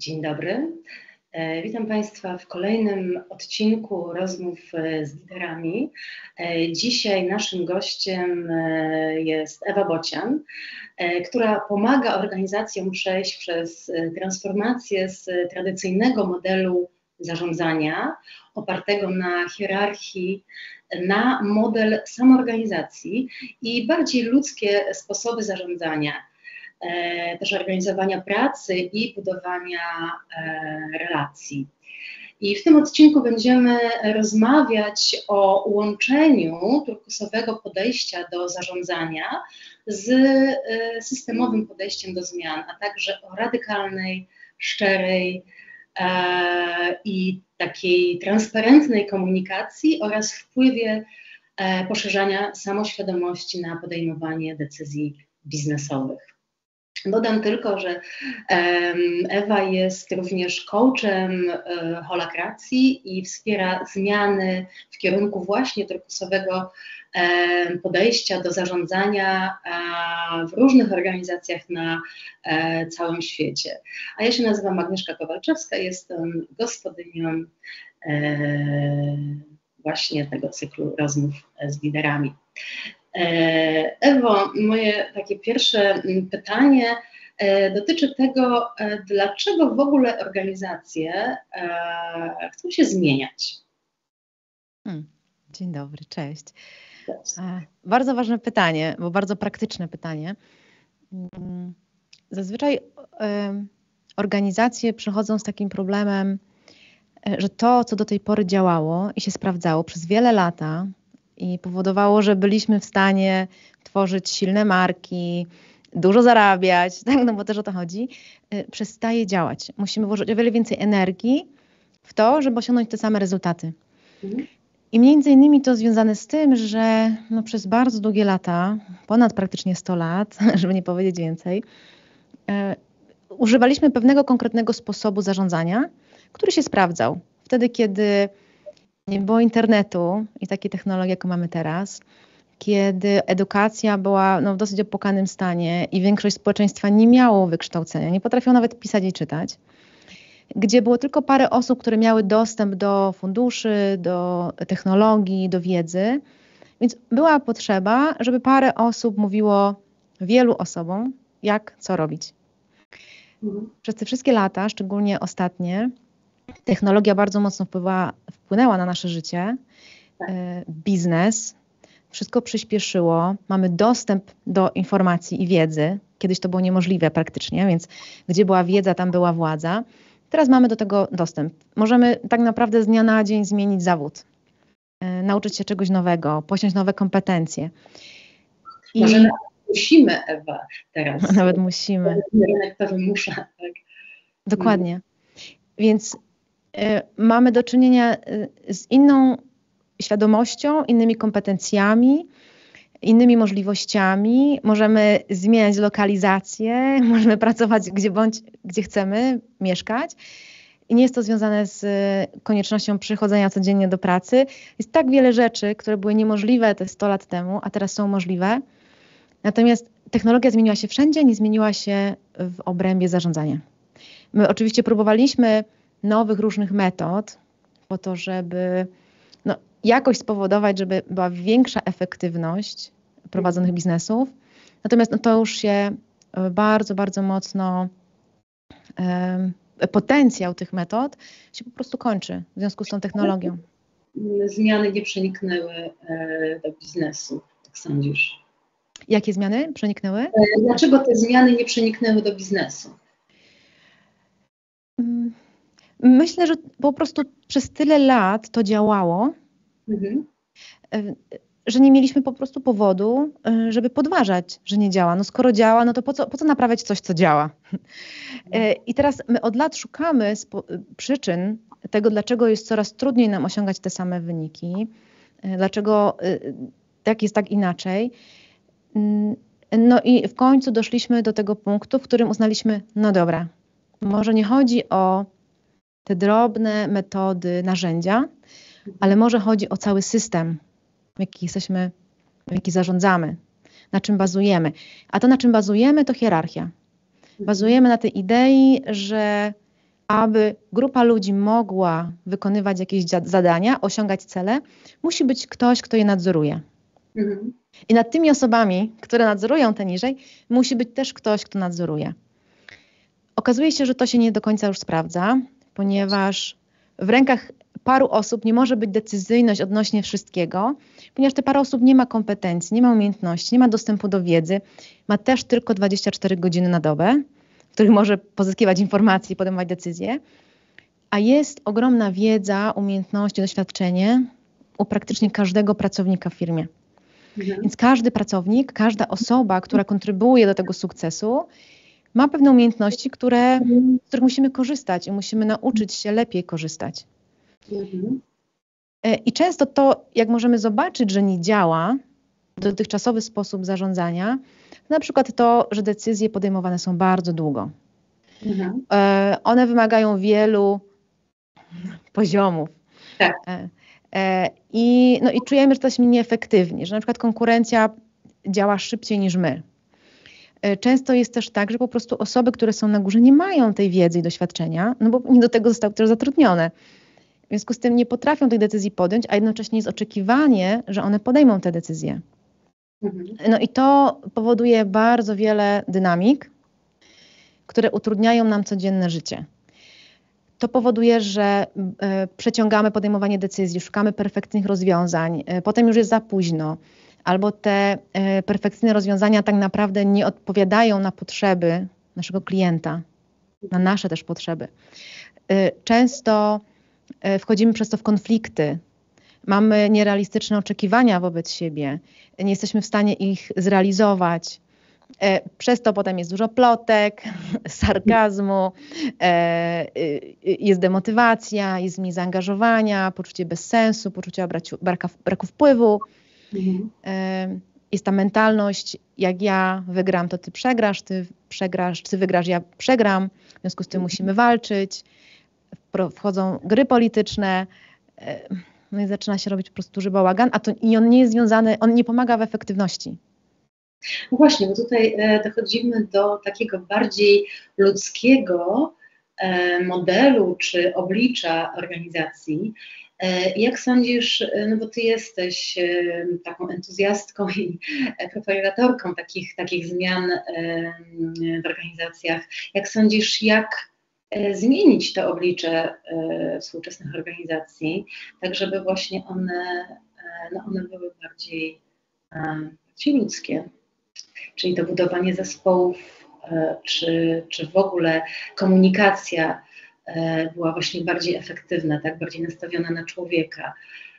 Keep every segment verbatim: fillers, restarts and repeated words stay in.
Dzień dobry. E, Witam Państwa w kolejnym odcinku rozmów e, z liderami. E, Dzisiaj naszym gościem e, jest Ewa Bocian, e, która pomaga organizacjom przejść przez e, transformację z tradycyjnego modelu zarządzania opartego na hierarchii, na model samoorganizacji i bardziej ludzkie sposoby zarządzania. E, też organizowania pracy i budowania e, relacji. I w tym odcinku będziemy rozmawiać o łączeniu turkusowego podejścia do zarządzania z e, systemowym podejściem do zmian, a także o radykalnej, szczerej e, i takiej transparentnej komunikacji oraz wpływie e, poszerzania samoświadomości na podejmowanie decyzji biznesowych. Dodam tylko, że Ewa jest również coachem holakracji i wspiera zmiany w kierunku właśnie turkusowego podejścia do zarządzania w różnych organizacjach na całym świecie. A ja się nazywam Agnieszka Kowalczewska, jestem gospodynią właśnie tego cyklu rozmów z liderami. Ewo, moje takie pierwsze pytanie dotyczy tego, dlaczego w ogóle organizacje chcą się zmieniać? Hmm. Dzień dobry, cześć. cześć. Bardzo ważne pytanie, bo bardzo praktyczne pytanie. Zazwyczaj organizacje przychodzą z takim problemem, że to, co do tej pory działało i się sprawdzało przez wiele lat, i powodowało, że byliśmy w stanie tworzyć silne marki, dużo zarabiać, tak? No bo też o to chodzi, przestaje działać. Musimy włożyć o wiele więcej energii w to, żeby osiągnąć te same rezultaty. Mhm. I między innymi to związane z tym, że no przez bardzo długie lata, ponad praktycznie sto lat, żeby nie powiedzieć więcej, e, używaliśmy pewnego konkretnego sposobu zarządzania, który się sprawdzał. Wtedy, kiedy nie było internetu i takiej technologii, jaką mamy teraz, kiedy edukacja była no, w dosyć opłakanym stanie i większość społeczeństwa nie miało wykształcenia, nie potrafiło nawet pisać i czytać, gdzie było tylko parę osób, które miały dostęp do funduszy, do technologii, do wiedzy, więc była potrzeba, żeby parę osób mówiło wielu osobom, jak co robić. Mhm. Przez te wszystkie lata, szczególnie ostatnie, technologia bardzo mocno wpływa, wpłynęła na nasze życie, biznes, wszystko przyspieszyło, mamy dostęp do informacji i wiedzy. Kiedyś to było niemożliwe praktycznie, więc gdzie była wiedza, tam była władza. Teraz mamy do tego dostęp. Możemy tak naprawdę z dnia na dzień zmienić zawód, nauczyć się czegoś nowego, posiąść nowe kompetencje. I Może nawet musimy, Ewa, teraz. Nawet musimy. Rynek to wymusza, tak? Dokładnie. Więc y, mamy do czynienia y, z inną świadomością, innymi kompetencjami, innymi możliwościami. Możemy zmieniać lokalizację, możemy pracować gdzie bądź, gdzie chcemy mieszkać. I nie jest to związane z koniecznością przychodzenia codziennie do pracy. Jest tak wiele rzeczy, które były niemożliwe te sto lat temu, a teraz są możliwe. Natomiast technologia zmieniła się wszędzie, nie zmieniła się w obrębie zarządzania. My oczywiście próbowaliśmy nowych, różnych metod po to, żeby no, jakoś spowodować, żeby była większa efektywność prowadzonych biznesów. Natomiast no, to już się bardzo, bardzo mocno um, potencjał tych metod się po prostu kończy w związku z tą technologią. Zmiany nie przeniknęły e, do biznesu, jak sądzisz? Jakie zmiany przeniknęły? E, dlaczego te zmiany nie przeniknęły do biznesu? Myślę, że po prostu przez tyle lat to działało, mhm. że nie mieliśmy po prostu powodu, żeby podważać, że nie działa. No skoro działa, no to po co, po co naprawiać coś, co działa? Mhm. I teraz my od lat szukamy przyczyn tego, dlaczego jest coraz trudniej nam osiągać te same wyniki, dlaczego tak jest tak inaczej. No i w końcu doszliśmy do tego punktu, w którym uznaliśmy, no dobra, może nie chodzi o te drobne metody, narzędzia, ale może chodzi o cały system, w jaki jesteśmy, w jaki zarządzamy, na czym bazujemy. A to, na czym bazujemy, to hierarchia. Bazujemy na tej idei, że aby grupa ludzi mogła wykonywać jakieś zadania, osiągać cele, musi być ktoś, kto je nadzoruje. Mhm. I nad tymi osobami, które nadzorują te niżej, musi być też ktoś, kto nadzoruje. Okazuje się, że to się nie do końca już sprawdza, ponieważ w rękach paru osób nie może być decyzyjność odnośnie wszystkiego, ponieważ te parę osób nie ma kompetencji, nie ma umiejętności, nie ma dostępu do wiedzy, ma też tylko dwadzieścia cztery godziny na dobę, w których może pozyskiwać informacje i podejmować decyzje, a jest ogromna wiedza, umiejętności, doświadczenie u praktycznie każdego pracownika w firmie. Mhm. Więc każdy pracownik, każda osoba, która kontrybuuje do tego sukcesu, ma pewne umiejętności, które, z których musimy korzystać i musimy nauczyć się lepiej korzystać. Mhm. I często to, jak możemy zobaczyć, że nie działa dotychczasowy sposób zarządzania, na przykład to, że decyzje podejmowane są bardzo długo. Mhm. One wymagają wielu poziomów. Tak. I, no i czujemy, że to jest nieefektywnie, że na przykład konkurencja działa szybciej niż my. Często jest też tak, że po prostu osoby, które są na górze, nie mają tej wiedzy i doświadczenia, no bo nie do tego zostały też zatrudnione. W związku z tym nie potrafią tych decyzji podjąć, a jednocześnie jest oczekiwanie, że one podejmą te decyzje. Mhm. No i to powoduje bardzo wiele dynamik, które utrudniają nam codzienne życie. To powoduje, że y, przeciągamy podejmowanie decyzji, szukamy perfekcyjnych rozwiązań, y, potem już jest za późno, albo te y, perfekcyjne rozwiązania tak naprawdę nie odpowiadają na potrzeby naszego klienta, na nasze też potrzeby. Y, często y, wchodzimy przez to w konflikty, mamy nierealistyczne oczekiwania wobec siebie, nie jesteśmy w stanie ich zrealizować. Przez to potem jest dużo plotek, sarkazmu, jest demotywacja, jest mniej zaangażowania, poczucie bezsensu, poczucie braku, braku wpływu. Mhm. Jest ta mentalność, jak ja wygram, to ty przegrasz, ty przegrasz, ty wygrasz, ja przegram. W związku z tym musimy walczyć. Wchodzą gry polityczne. No i zaczyna się robić po prostu duży bałagan, a to i on nie jest związany, on nie pomaga w efektywności. No właśnie, bo tutaj dochodzimy do takiego bardziej ludzkiego modelu czy oblicza organizacji. Jak sądzisz, no bo ty jesteś taką entuzjastką i propagatorką takich, takich zmian w organizacjach, jak sądzisz, jak zmienić to oblicze współczesnych organizacji, tak żeby właśnie one, no one były bardziej, bardziej ludzkie? Czyli to budowanie zespołów, czy, czy w ogóle komunikacja była właśnie bardziej efektywna, tak, bardziej nastawiona na człowieka.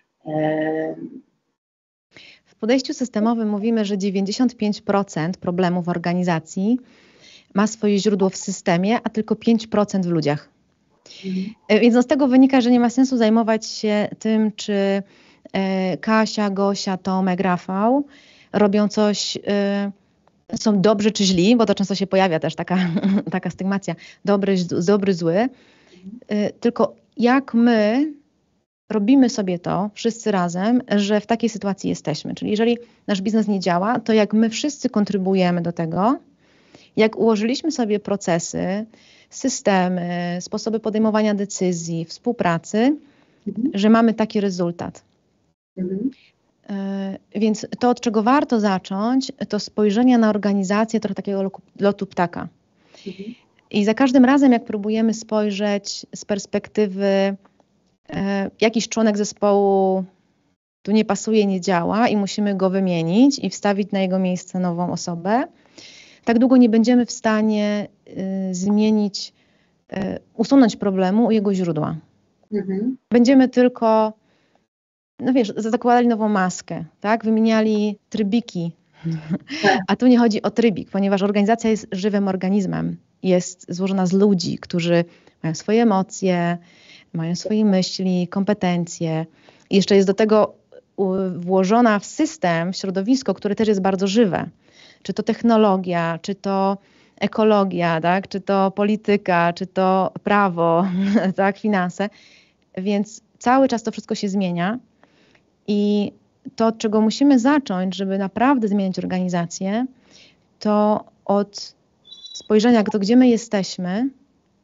W podejściu systemowym mówimy, że dziewięćdziesiąt pięć procent problemów w organizacji ma swoje źródło w systemie, a tylko pięć procent w ludziach. Mhm. Więc no z tego wynika, że nie ma sensu zajmować się tym, czy Kasia, Gosia, Tomek, Rafał robią coś, są dobrzy czy źli, bo to często się pojawia też taka, taka stygmacja, dobry, dobry, zły, tylko jak my robimy sobie to wszyscy razem, że w takiej sytuacji jesteśmy. Czyli jeżeli nasz biznes nie działa, to jak my wszyscy kontrybujemy do tego, jak ułożyliśmy sobie procesy, systemy, sposoby podejmowania decyzji, współpracy, mhm. że mamy taki rezultat. Mhm. Więc to, od czego warto zacząć, to spojrzenie na organizację trochę takiego lotu ptaka. Mhm. I za każdym razem, jak próbujemy spojrzeć z perspektywy, e, jakiś członek zespołu tu nie pasuje, nie działa i musimy go wymienić i wstawić na jego miejsce nową osobę, tak długo nie będziemy w stanie y, zmienić, y, usunąć problemu u jego źródła. Mhm. Będziemy tylko, no wiesz, zakładali nową maskę, tak? Wymieniali trybiki. Tak. A tu nie chodzi o trybik, ponieważ organizacja jest żywym organizmem. Jest złożona z ludzi, którzy mają swoje emocje, mają swoje myśli, kompetencje. I jeszcze jest do tego włożona w system, w środowisko, które też jest bardzo żywe. Czy to technologia, czy to ekologia, tak? Czy to polityka, czy to prawo, tak? Finanse. Więc cały czas to wszystko się zmienia. I to, od czego musimy zacząć, żeby naprawdę zmieniać organizację, to od spojrzenia, to gdzie my jesteśmy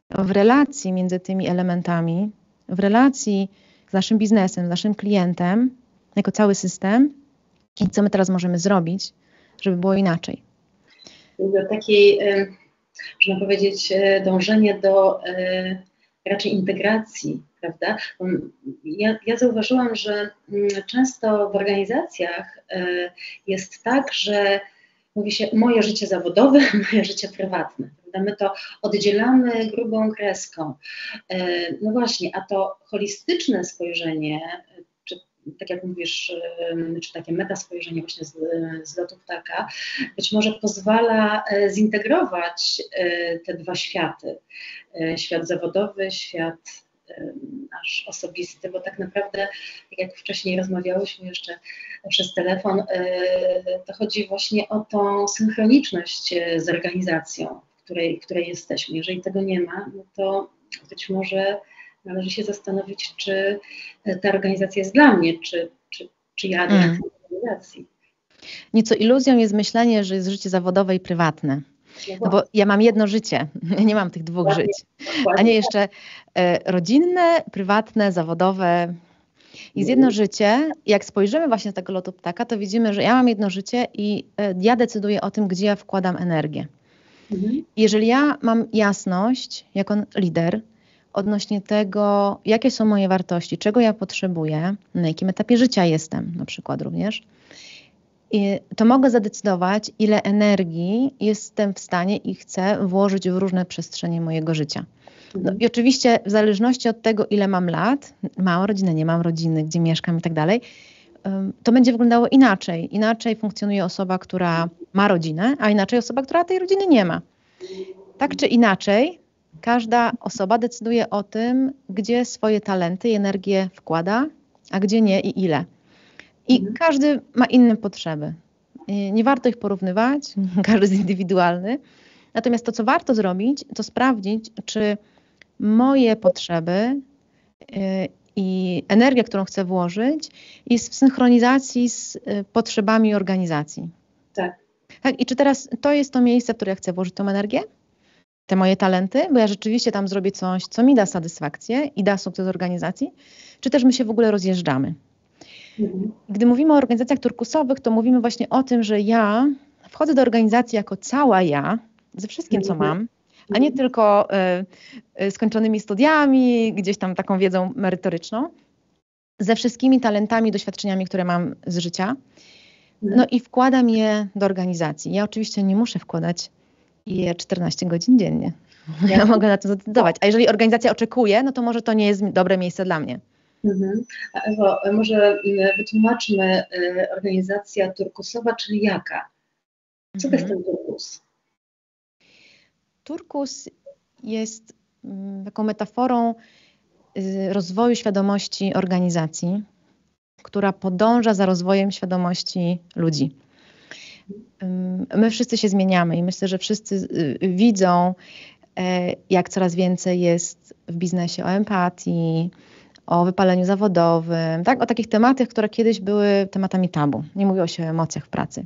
w relacji między tymi elementami, w relacji z naszym biznesem, z naszym klientem, jako cały system i co my teraz możemy zrobić, żeby było inaczej. Do takiej, można powiedzieć, dążenie do raczej integracji, prawda? Ja, ja zauważyłam, że często w organizacjach jest tak, że mówi się moje życie zawodowe, moje życie prywatne. Prawda? My to oddzielamy grubą kreską. No właśnie, a to holistyczne spojrzenie, czy tak jak mówisz, czy takie meta spojrzenie właśnie z, z lotu ptaka, być może pozwala zintegrować te dwa światy. Świat zawodowy, świat nasz osobisty, bo tak naprawdę, jak wcześniej rozmawiałyśmy jeszcze przez telefon, to chodzi właśnie o tą synchroniczność z organizacją, w której, w której jesteśmy. Jeżeli tego nie ma, no to być może należy się zastanowić, czy ta organizacja jest dla mnie, czy, czy, czy ja dla mm. tej organizacji. Nieco iluzją jest myślenie, że jest życie zawodowe i prywatne. No bo ja mam jedno życie, nie mam tych dwóch Dokładnie, żyć, dokładnie. a nie jeszcze e, rodzinne, prywatne, zawodowe. Jest jedno życie. Jak spojrzymy właśnie z tego lotu ptaka, to widzimy, że ja mam jedno życie i e, ja decyduję o tym, gdzie ja wkładam energię. Mhm. Jeżeli ja mam jasność, jako lider, odnośnie tego, jakie są moje wartości, czego ja potrzebuję, na jakim etapie życia jestem, na przykład również, I to mogę zadecydować, ile energii jestem w stanie i chcę włożyć w różne przestrzenie mojego życia. No i oczywiście w zależności od tego, ile mam lat, mam rodzinę, nie mam rodziny, gdzie mieszkam i tak dalej, to będzie wyglądało inaczej. Inaczej funkcjonuje osoba, która ma rodzinę, a inaczej osoba, która tej rodziny nie ma. Tak czy inaczej, każda osoba decyduje o tym, gdzie swoje talenty i energię wkłada, a gdzie nie i ile. I mhm. każdy ma inne potrzeby. Nie warto ich porównywać, każdy jest indywidualny. Natomiast to, co warto zrobić, to sprawdzić, czy moje potrzeby i energia, którą chcę włożyć, jest w synchronizacji z potrzebami organizacji. Tak. Tak. I czy teraz to jest to miejsce, w które ja chcę włożyć tą energię? Te moje talenty, bo ja rzeczywiście tam zrobię coś, co mi da satysfakcję i da sukces organizacji, czy też my się w ogóle rozjeżdżamy. Mhm. Gdy mówimy o organizacjach turkusowych, to mówimy właśnie o tym, że ja wchodzę do organizacji jako cała ja, ze wszystkim, co mam, a nie tylko y, y, skończonymi studiami, gdzieś tam taką wiedzą merytoryczną, ze wszystkimi talentami, doświadczeniami, które mam z życia, no i wkładam je do organizacji. Ja oczywiście nie muszę wkładać je czternaście godzin dziennie. Ja mogę na to zdecydować. A jeżeli organizacja oczekuje, no to może to nie jest dobre miejsce dla mnie. Mhm. A Ewo, może wytłumaczmy organizacja turkusowa, czyli jaka? Co to jest ten turkus? Turkus jest taką metaforą rozwoju świadomości organizacji, która podąża za rozwojem świadomości ludzi. My wszyscy się zmieniamy i myślę, że wszyscy widzą, jak coraz więcej jest w biznesie o empatii, o wypaleniu zawodowym, tak? O takich tematach, które kiedyś były tematami tabu. Nie mówiło się o emocjach w pracy.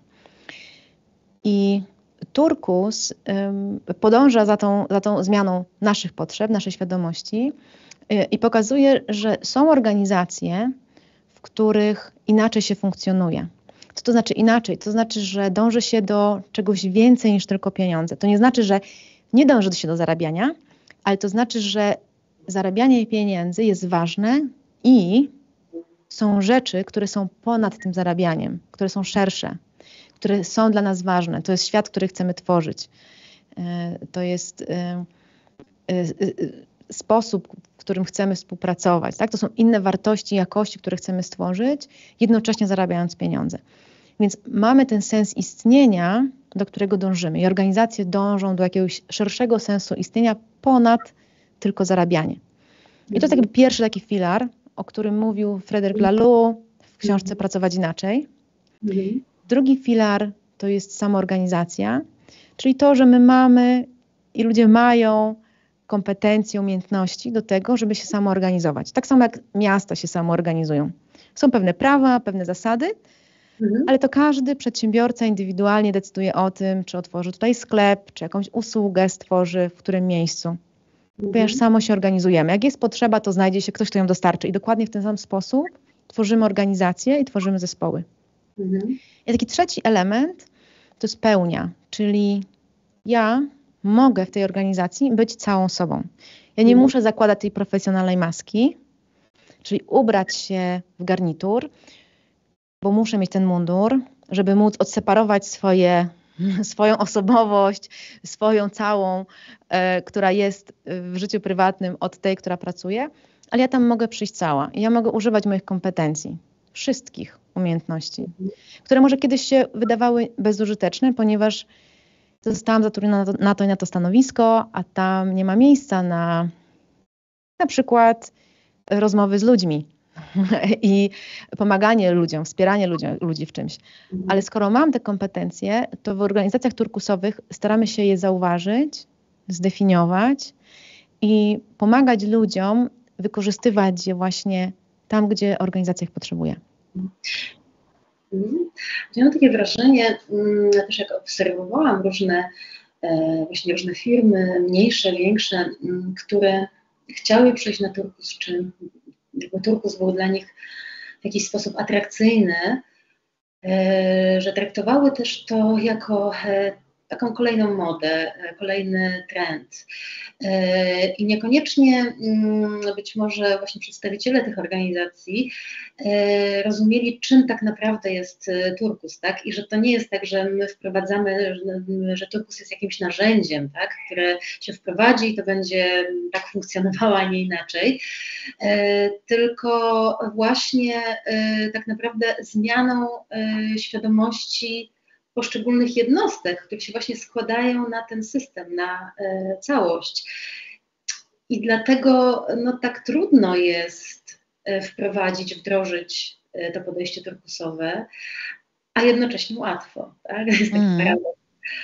I turkus ym, podąża za tą, za tą zmianą naszych potrzeb, naszej świadomości yy, i pokazuje, że są organizacje, w których inaczej się funkcjonuje. Co to znaczy inaczej? To znaczy, że dąży się do czegoś więcej niż tylko pieniądze. To nie znaczy, że nie dąży się do zarabiania, ale to znaczy, że zarabianie pieniędzy jest ważne i są rzeczy, które są ponad tym zarabianiem, które są szersze, które są dla nas ważne. To jest świat, który chcemy tworzyć. To jest sposób, w którym chcemy współpracować. Tak? To są inne wartości, jakości, które chcemy stworzyć, jednocześnie zarabiając pieniądze. Więc mamy ten sens istnienia, do którego dążymy. I organizacje dążą do jakiegoś szerszego sensu istnienia ponad tylko zarabianie. I to jest jakby pierwszy taki filar, o którym mówił Frédéric Laloux w książce Pracować inaczej. Drugi filar to jest samoorganizacja, czyli to, że my mamy i ludzie mają kompetencje, umiejętności do tego, żeby się samoorganizować. Tak samo jak miasta się samoorganizują. Są pewne prawa, pewne zasady, mhm. ale to każdy przedsiębiorca indywidualnie decyduje o tym, czy otworzy tutaj sklep, czy jakąś usługę stworzy, w którym miejscu. ponieważ samo się organizujemy. Jak jest potrzeba, to znajdzie się ktoś, kto ją dostarczy. I dokładnie w ten sam sposób tworzymy organizacje i tworzymy zespoły. Mhm. I taki trzeci element to jest pełnia, czyli ja mogę w tej organizacji być całą sobą. Ja nie mhm. muszę zakładać tej profesjonalnej maski, czyli ubrać się w garnitur, bo muszę mieć ten mundur, żeby móc odseparować swoje, swoją osobowość, swoją całą, e, która jest w życiu prywatnym od tej, która pracuje, ale ja tam mogę przyjść cała i ja mogę używać moich kompetencji, wszystkich umiejętności, mhm. które może kiedyś się wydawały bezużyteczne, ponieważ zostałam zatrudniona na to, na to i na to stanowisko, a tam nie ma miejsca na na przykład rozmowy z ludźmi i pomaganie ludziom, wspieranie ludzi, ludzi w czymś. Mhm. Ale skoro mam te kompetencje, to w organizacjach turkusowych staramy się je zauważyć, zdefiniować i pomagać ludziom wykorzystywać je właśnie tam, gdzie organizacja ich potrzebuje. Mhm. Ja mam takie wrażenie, ja też jak obserwowałam różne, właśnie różne firmy, mniejsze, większe, które chciały przyjść na turkus, czy jakby turkus był dla nich w jakiś sposób atrakcyjny, że traktowały też to jako taką kolejną modę, kolejny trend. I niekoniecznie być może właśnie przedstawiciele tych organizacji rozumieli, czym tak naprawdę jest turkus, tak? I że to nie jest tak, że my wprowadzamy, że turkus jest jakimś narzędziem, tak? Które się wprowadzi i to będzie tak funkcjonowało, a nie inaczej, tylko właśnie tak naprawdę zmianą świadomości poszczególnych jednostek, które się właśnie składają na ten system, na e, całość. I dlatego no, tak trudno jest e, wprowadzić, wdrożyć e, to podejście turkusowe, a jednocześnie łatwo. Tak? Jest taki mm. paradoks.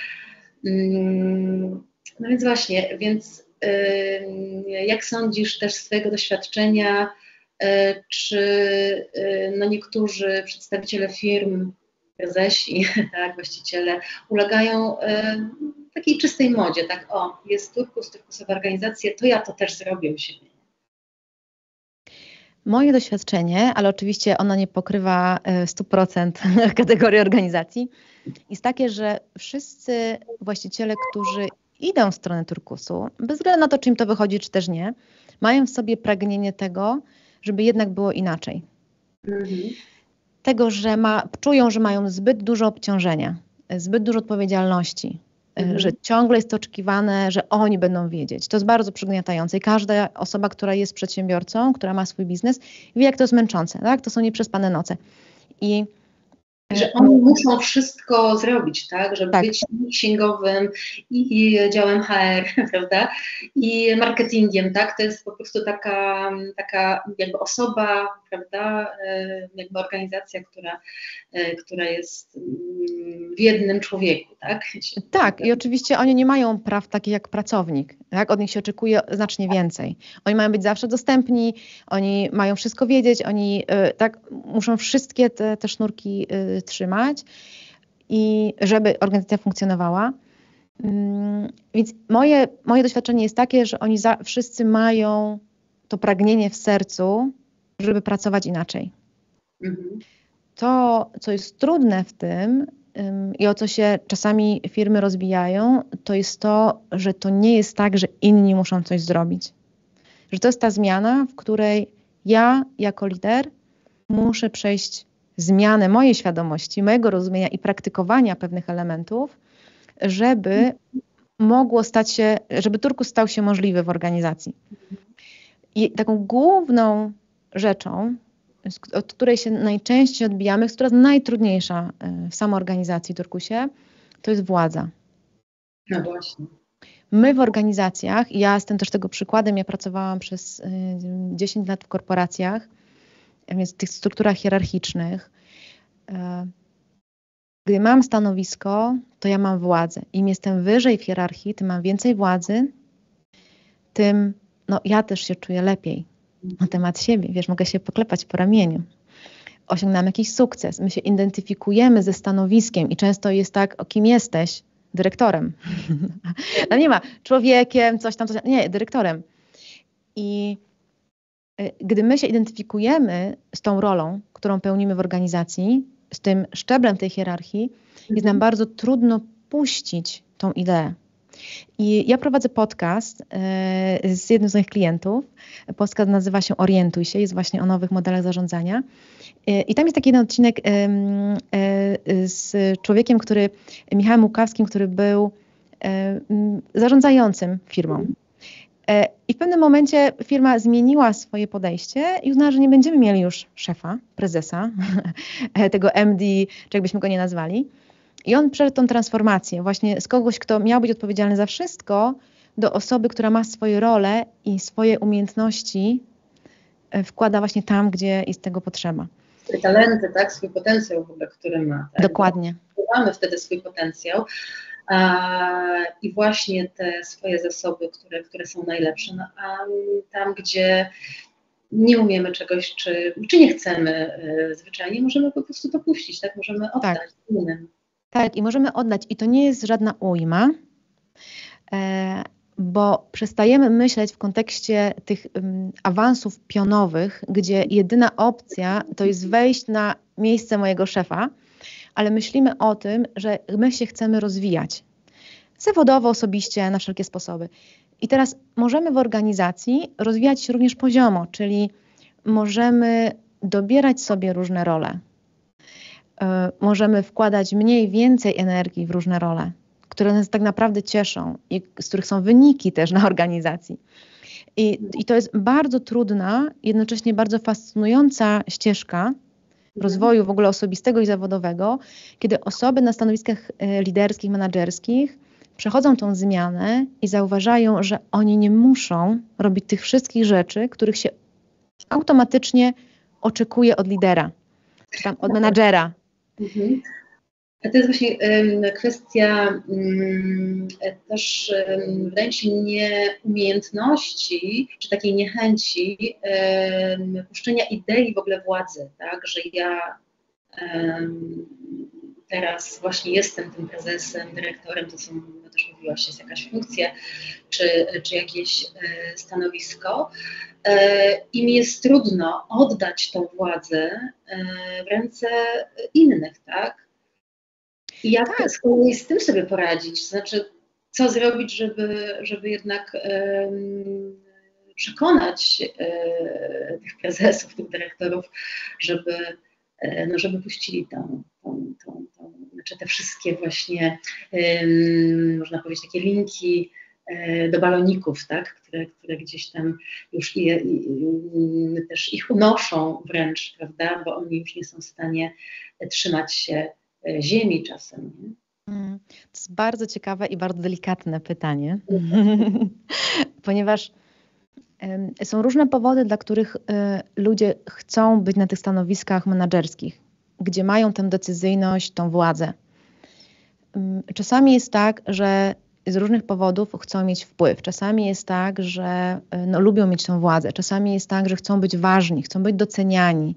Mm, no więc właśnie, więc e, jak sądzisz też z twojego doświadczenia, e, czy e, no, niektórzy przedstawiciele firm, prezesi, tak, właściciele ulegają y, takiej czystej modzie, tak, o, jest turkus, turkusowa organizacja, to ja to też zrobię u siebie. Moje doświadczenie, ale oczywiście ono nie pokrywa sto procent kategorii organizacji, jest takie, że wszyscy właściciele, którzy idą w stronę turkusu, bez względu na to, czy im to wychodzi, czy też nie, mają w sobie pragnienie tego, żeby jednak było inaczej. Mhm. Tego, że ma, czują, że mają zbyt dużo obciążenia, zbyt dużo odpowiedzialności, mhm. że ciągle jest to oczekiwane, że oni będą wiedzieć. To jest bardzo przygniatające i każda osoba, która jest przedsiębiorcą, która ma swój biznes, wie, jak to jest męczące, tak? To są nieprzespane noce. I że oni muszą wszystko zrobić, tak, żeby tak. być księgowym i, i działem H R, prawda, i marketingiem, tak, to jest po prostu taka, taka jakby osoba, prawda, jakby organizacja, która, która jest w jednym człowieku, tak. Tak, i oczywiście oni nie mają praw takich jak pracownik, tak, od nich się oczekuje znacznie więcej. Oni mają być zawsze dostępni, oni mają wszystko wiedzieć, oni tak muszą wszystkie te, te sznurki trzymać i żeby organizacja funkcjonowała. Więc moje, moje doświadczenie jest takie, że oni za, wszyscy mają to pragnienie w sercu, żeby pracować inaczej. Mhm. To, co jest trudne w tym ym, i o co się czasami firmy rozbijają, to jest to, że to nie jest tak, że inni muszą coś zrobić. Że to jest ta zmiana, w której ja jako lider muszę przejść zmianę mojej świadomości, mojego rozumienia i praktykowania pewnych elementów, żeby mogło stać się, żeby turkus stał się możliwy w organizacji. I taką główną rzeczą, od której się najczęściej odbijamy, która jest najtrudniejsza w samoorganizacji turkusie, to jest władza. No właśnie. My w organizacjach, i ja jestem też tego przykładem, ja pracowałam przez dziesięć lat w korporacjach, więc w tych strukturach hierarchicznych. Gdy mam stanowisko, to ja mam władzę. Im jestem wyżej w hierarchii, tym mam więcej władzy, tym no, ja też się czuję lepiej na temat siebie. Wiesz, mogę się poklepać po ramieniu. Osiągnąłem jakiś sukces. My się identyfikujemy ze stanowiskiem i często jest tak, o kim jesteś, dyrektorem. No nie ma człowiekiem, coś tam, coś tam. Nie, dyrektorem. I gdy my się identyfikujemy z tą rolą, którą pełnimy w organizacji, z tym szczeblem tej hierarchii, jest nam bardzo trudno puścić tą ideę. I ja prowadzę podcast y, z jednym z moich klientów. Podcast nazywa się Orientuj się, jest właśnie o nowych modelach zarządzania. Y, I tam jest taki jeden odcinek y, y, z człowiekiem, który, Michałem Łukawskim, który był y, y, zarządzającym firmą. I w pewnym momencie firma zmieniła swoje podejście i uznała, że nie będziemy mieli już szefa, prezesa, tego M D, czy jakbyśmy go nie nazwali. I on przeszedł tą transformację właśnie z kogoś, kto miał być odpowiedzialny za wszystko, do osoby, która ma swoje role i swoje umiejętności wkłada właśnie tam, gdzie jest tego potrzeba. Swoje talenty, tak? Swój potencjał w ogóle, który ma. Tak? Dokładnie. Mamy wtedy swój potencjał. I właśnie te swoje zasoby, które, które są najlepsze, no, a tam, gdzie nie umiemy czegoś, czy, czy nie chcemy zwyczajnie, możemy po prostu to puścić, tak? Możemy oddać tak. innym. Tak, i możemy oddać. I to nie jest żadna ujma, bo przestajemy myśleć w kontekście tych um, awansów pionowych, gdzie jedyna opcja to jest wejść na miejsce mojego szefa, ale myślimy o tym, że my się chcemy rozwijać. Zawodowo, osobiście, na wszelkie sposoby. I teraz możemy w organizacji rozwijać się również poziomo, czyli możemy dobierać sobie różne role. Yy, możemy wkładać mniej, więcej energii w różne role, które nas tak naprawdę cieszą i z których są wyniki też na organizacji. I, i to jest bardzo trudna, jednocześnie bardzo fascynująca ścieżka rozwoju w ogóle osobistego i zawodowego, kiedy osoby na stanowiskach liderskich, menadżerskich przechodzą tą zmianę i zauważają, że oni nie muszą robić tych wszystkich rzeczy, których się automatycznie oczekuje od lidera, czy tam od menadżera. Mhm. A to jest właśnie um, kwestia um, też um, wydaje mi się nieumiejętności, czy takiej niechęci um, puszczenia idei w ogóle władzy, tak, że ja um, teraz właśnie jestem tym prezesem, dyrektorem, to co też mówiłaś, jest jakaś funkcja, czy, czy jakieś e, stanowisko e, i mi jest trudno oddać tą władzę e, w ręce innych, tak? I jak tak. z kolei z tym sobie poradzić? Znaczy, co zrobić, żeby, żeby jednak um, przekonać um, tych prezesów, tych dyrektorów, żeby, um, no, żeby puścili tą, tą, tą, tą, znaczy te wszystkie właśnie, um, można powiedzieć, takie linki um, do baloników, tak? które, które gdzieś tam już je, i, i, też ich unoszą wręcz, prawda? Bo oni już nie są w stanie trzymać się ziemi czasem. Nie? To jest bardzo ciekawe i bardzo delikatne pytanie, ponieważ um, są różne powody, dla których y, ludzie chcą być na tych stanowiskach menadżerskich, gdzie mają tę decyzyjność, tą władzę. Um, czasami jest tak, że z różnych powodów chcą mieć wpływ. Czasami jest tak, że y, no, lubią mieć tą władzę. Czasami jest tak, że chcą być ważni, chcą być doceniani.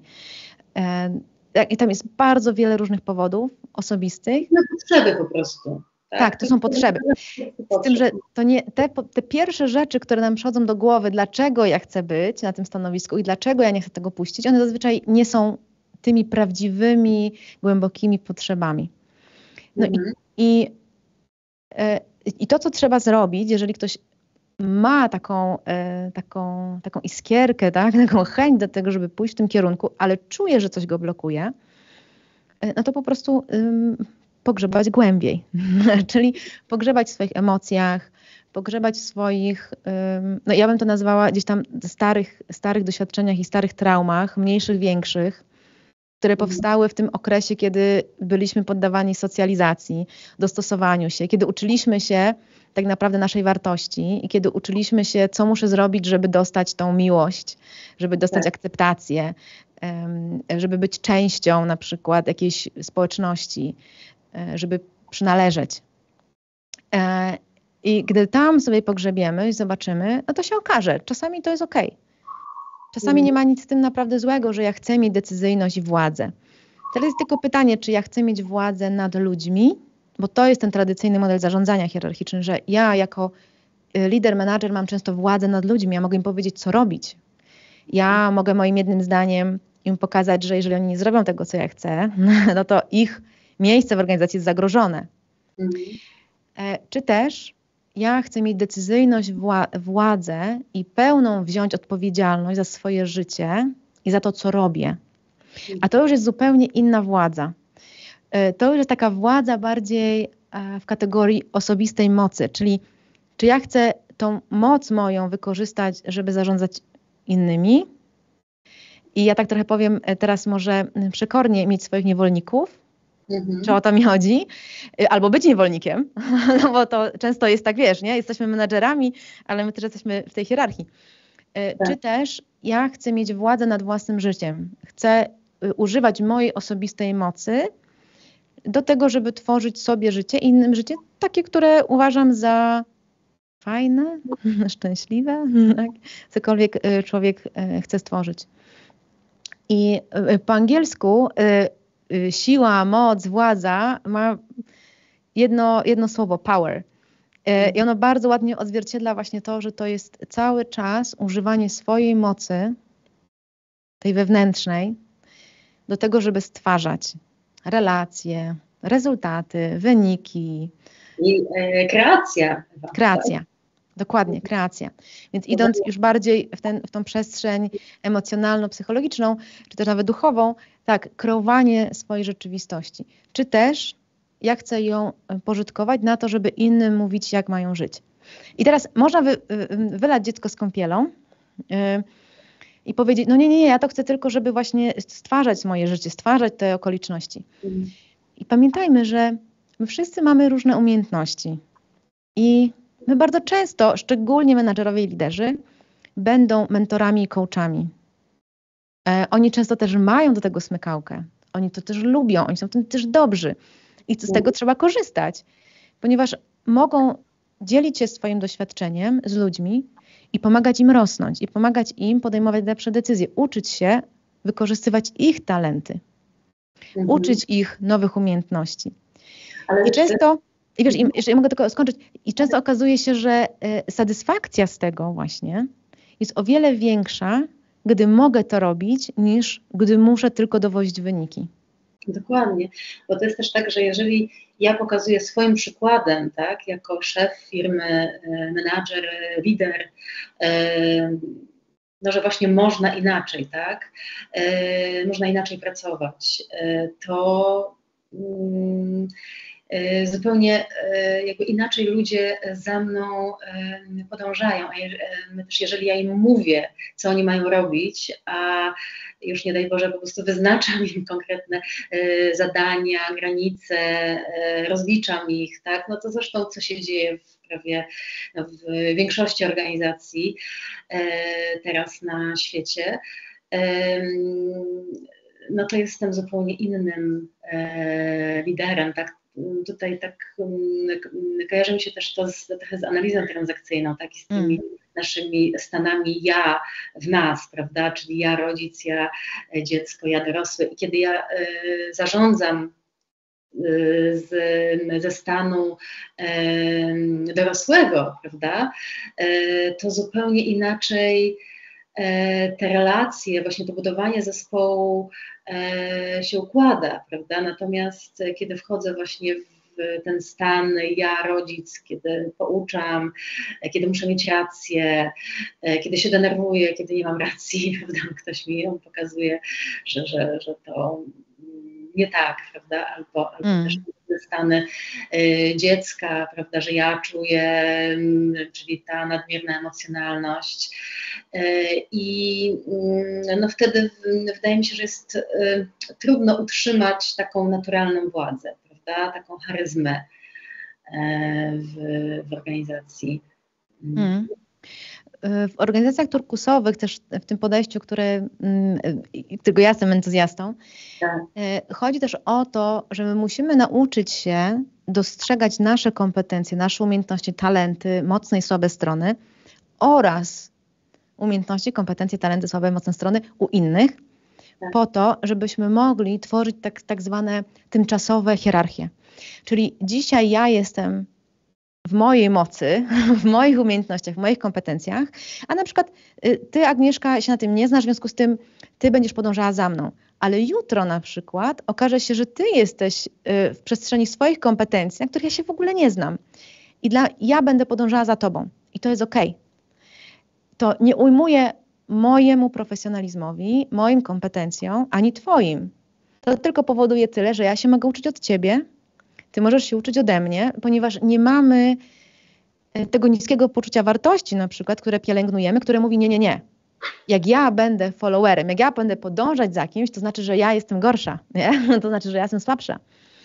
Y, I tam jest bardzo wiele różnych powodów osobistych. No potrzeby po prostu. Tak, tak to są potrzeby. Z tym, że to nie, te, te pierwsze rzeczy, które nam przychodzą do głowy, dlaczego ja chcę być na tym stanowisku i dlaczego ja nie chcę tego puścić, one zazwyczaj nie są tymi prawdziwymi, głębokimi potrzebami. No mhm. i, i, i to, co trzeba zrobić, jeżeli ktoś ma taką, e, taką, taką iskierkę, tak, taką chęć do tego, żeby pójść w tym kierunku, ale czuje, że coś go blokuje, e, no to po prostu ym, pogrzebać głębiej. Czyli pogrzebać w swoich emocjach, pogrzebać w swoich, ym, no ja bym to nazwała gdzieś tam starych, starych doświadczeniach i starych traumach, mniejszych, większych, które powstały w tym okresie, kiedy byliśmy poddawani socjalizacji, dostosowaniu się, kiedy uczyliśmy się tak naprawdę naszej wartości i kiedy uczyliśmy się, co muszę zrobić, żeby dostać tą miłość, żeby dostać tak. akceptację, żeby być częścią na przykład jakiejś społeczności, żeby przynależeć. I gdy tam sobie pogrzebiemy i zobaczymy, no to się okaże, czasami to jest okej. Czasami nie ma nic z tym naprawdę złego, że ja chcę mieć decyzyjność i władzę. Teraz jest tylko pytanie, czy ja chcę mieć władzę nad ludźmi, bo to jest ten tradycyjny model zarządzania hierarchiczny, że ja jako lider, menadżer mam często władzę nad ludźmi, ja mogę im powiedzieć, co robić. Ja mogę moim jednym zdaniem im pokazać, że jeżeli oni nie zrobią tego, co ja chcę, no to ich miejsce w organizacji jest zagrożone. Mhm. Czy też ja chcę mieć decyzyjność, wła- władzę i pełną wziąć odpowiedzialność za swoje życie i za to, co robię. A to już jest zupełnie inna władza. To już jest taka władza bardziej w kategorii osobistej mocy, czyli czy ja chcę tą moc moją wykorzystać, żeby zarządzać innymi i ja tak trochę powiem teraz może przekornie mieć swoich niewolników, mhm. czy o to mi chodzi, albo być niewolnikiem, no bo to często jest tak, wiesz, nie? Jesteśmy menadżerami, ale my też jesteśmy w tej hierarchii. Tak. Czy też ja chcę mieć władzę nad własnym życiem, chcę używać mojej osobistej mocy do tego, żeby tworzyć sobie życie, innym życie, takie, które uważam za fajne, szczęśliwe, tak? Cokolwiek człowiek chce stworzyć. I po angielsku siła, moc, władza ma jedno, jedno słowo, power. I ono bardzo ładnie odzwierciedla właśnie to, że to jest cały czas używanie swojej mocy, tej wewnętrznej, do tego, żeby stwarzać relacje, rezultaty, wyniki. I e, kreacja. Kreacja. Tak? Dokładnie, kreacja. Więc idąc już bardziej w, ten, w tą przestrzeń emocjonalno-psychologiczną, czy też nawet duchową, tak, kreowanie swojej rzeczywistości. Czy też ja chcę ją pożytkować na to, żeby innym mówić, jak mają żyć. I teraz można wy, wylać dziecko z kąpielą yy, i powiedzieć, no nie, nie, nie, ja to chcę tylko, żeby właśnie stwarzać moje życie, stwarzać te okoliczności. Mm. I pamiętajmy, że my wszyscy mamy różne umiejętności i my bardzo często, szczególnie menadżerowie i liderzy, będą mentorami i coachami. E, oni często też mają do tego smykałkę. Oni to też lubią, oni są w tym też dobrzy. I z tego trzeba korzystać, ponieważ mogą dzielić się swoim doświadczeniem z ludźmi i pomagać im rosnąć, i pomagać im podejmować lepsze decyzje, uczyć się wykorzystywać ich talenty, mhm. uczyć ich nowych umiejętności. Ale I często... I wiesz, jeżeli ja mogę tylko skończyć, i często okazuje się, że y, satysfakcja z tego właśnie jest o wiele większa, gdy mogę to robić, niż gdy muszę tylko dowozić wyniki. Dokładnie, bo to jest też tak, że jeżeli ja pokazuję swoim przykładem, tak, jako szef firmy, menadżer, lider, y, no, że właśnie można inaczej, tak, y, można inaczej pracować, y, to y, zupełnie jakby inaczej ludzie za mną podążają, a my też jeżeli ja im mówię, co oni mają robić, a już nie daj Boże po prostu wyznaczam im konkretne zadania, granice, rozliczam ich, tak, no to zresztą co się dzieje w prawie no w większości organizacji teraz na świecie, no to jestem zupełnie innym liderem, tak. Tutaj tak um, kojarzy mi się też to z, trochę z analizą transakcyjną, tak, i z tymi mm. naszymi stanami ja w nas, prawda, czyli ja rodzic, ja dziecko, ja dorosły. I kiedy ja y, zarządzam y, z, ze stanu y, dorosłego, prawda, y, to zupełnie inaczej te relacje, właśnie to budowanie zespołu e, się układa, prawda? Natomiast kiedy wchodzę właśnie w ten stan ja, rodzic, kiedy pouczam, kiedy muszę mieć rację, e, kiedy się denerwuję, kiedy nie mam racji, prawda? Ktoś mi ją pokazuje, że, że, że to nie tak, prawda? Albo, albo mm. też stany y, dziecka, prawda, że ja czuję, y, czyli ta nadmierna emocjonalność y, i y, no wtedy w, wydaje mi się, że jest y, trudno utrzymać taką naturalną władzę, prawda, taką charyzmę y, w, w organizacji. Mm. W organizacjach turkusowych, też w tym podejściu, które, którego ja jestem entuzjastą, tak. chodzi też o to, że my musimy nauczyć się dostrzegać nasze kompetencje, nasze umiejętności, talenty, mocne i słabe strony oraz umiejętności, kompetencje, talenty, słabe i mocne strony u innych, po to, żebyśmy mogli tworzyć tak, tak zwane tymczasowe hierarchie. Czyli dzisiaj ja jestem w mojej mocy, w moich umiejętnościach, w moich kompetencjach, a na przykład ty, Agnieszka, się na tym nie znasz, w związku z tym ty będziesz podążała za mną. Ale jutro na przykład okaże się, że ty jesteś w przestrzeni swoich kompetencji, na których ja się w ogóle nie znam. I dla, ja będę podążała za tobą. I to jest okej. To nie ujmuje mojemu profesjonalizmowi, moim kompetencjom, ani twoim. To tylko powoduje tyle, że ja się mogę uczyć od ciebie, ty możesz się uczyć ode mnie, ponieważ nie mamy tego niskiego poczucia wartości na przykład, które pielęgnujemy, które mówi nie, nie, nie. Jak ja będę followerem, jak ja będę podążać za kimś, to znaczy, że ja jestem gorsza, nie? To znaczy, że ja jestem słabsza.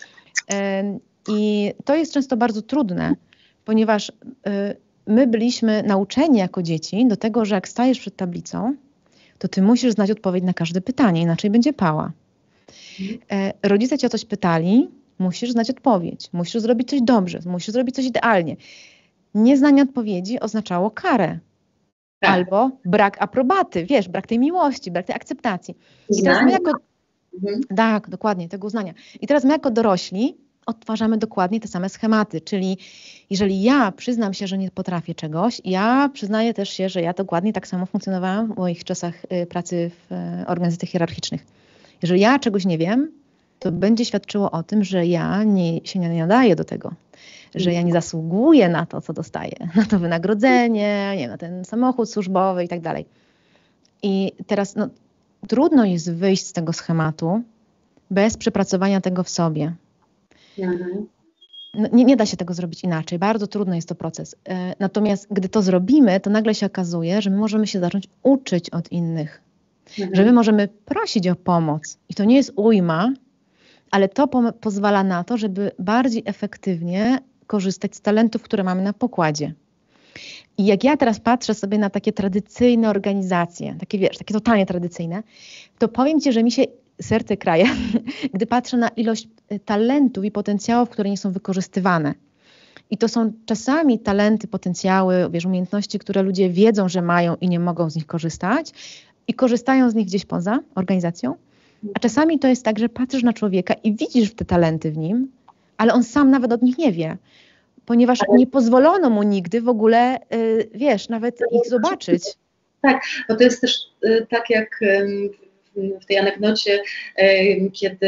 I to jest często bardzo trudne, ponieważ my byliśmy nauczeni jako dzieci do tego, że jak stajesz przed tablicą, to ty musisz znać odpowiedź na każde pytanie, inaczej będzie pała. Rodzice cię o coś pytali, musisz znać odpowiedź, musisz zrobić coś dobrze, musisz zrobić coś idealnie. Nieznanie odpowiedzi oznaczało karę. Tak. Albo brak aprobaty, wiesz, brak tej miłości, brak tej akceptacji. I teraz my jako... Mhm. Tak, dokładnie, tego uznania. I teraz my jako dorośli odtwarzamy dokładnie te same schematy, czyli jeżeli ja przyznam się, że nie potrafię czegoś, ja przyznaję też się, że ja dokładnie tak samo funkcjonowałam w moich czasach pracy w organizacjach hierarchicznych. Jeżeli ja czegoś nie wiem, to będzie świadczyło o tym, że ja nie, się nie nadaję do tego, że ja nie zasługuję na to, co dostaję, na to wynagrodzenie, nie, na ten samochód służbowy i tak dalej. I teraz no, trudno jest wyjść z tego schematu bez przepracowania tego w sobie. Mhm. No, nie, nie da się tego zrobić inaczej, bardzo trudny jest to proces. E, natomiast gdy to zrobimy, to nagle się okazuje, że my możemy się zacząć uczyć od innych, mhm. że my możemy prosić o pomoc i to nie jest ujma, ale to po, pozwala na to, żeby bardziej efektywnie korzystać z talentów, które mamy na pokładzie. I jak ja teraz patrzę sobie na takie tradycyjne organizacje, takie wiesz, takie totalnie tradycyjne, to powiem ci, że mi się serce kraje, gdy patrzę na ilość talentów i potencjałów, które nie są wykorzystywane. I to są czasami talenty, potencjały, wiesz, umiejętności, które ludzie wiedzą, że mają i nie mogą z nich korzystać i korzystają z nich gdzieś poza organizacją. A czasami to jest tak, że patrzysz na człowieka i widzisz te talenty w nim, ale on sam nawet od nich nie wie, ponieważ nie pozwolono mu nigdy w ogóle, yy, wiesz, nawet ich zobaczyć. Tak, bo to jest też yy, tak jak yy, w tej anegdocie, yy, kiedy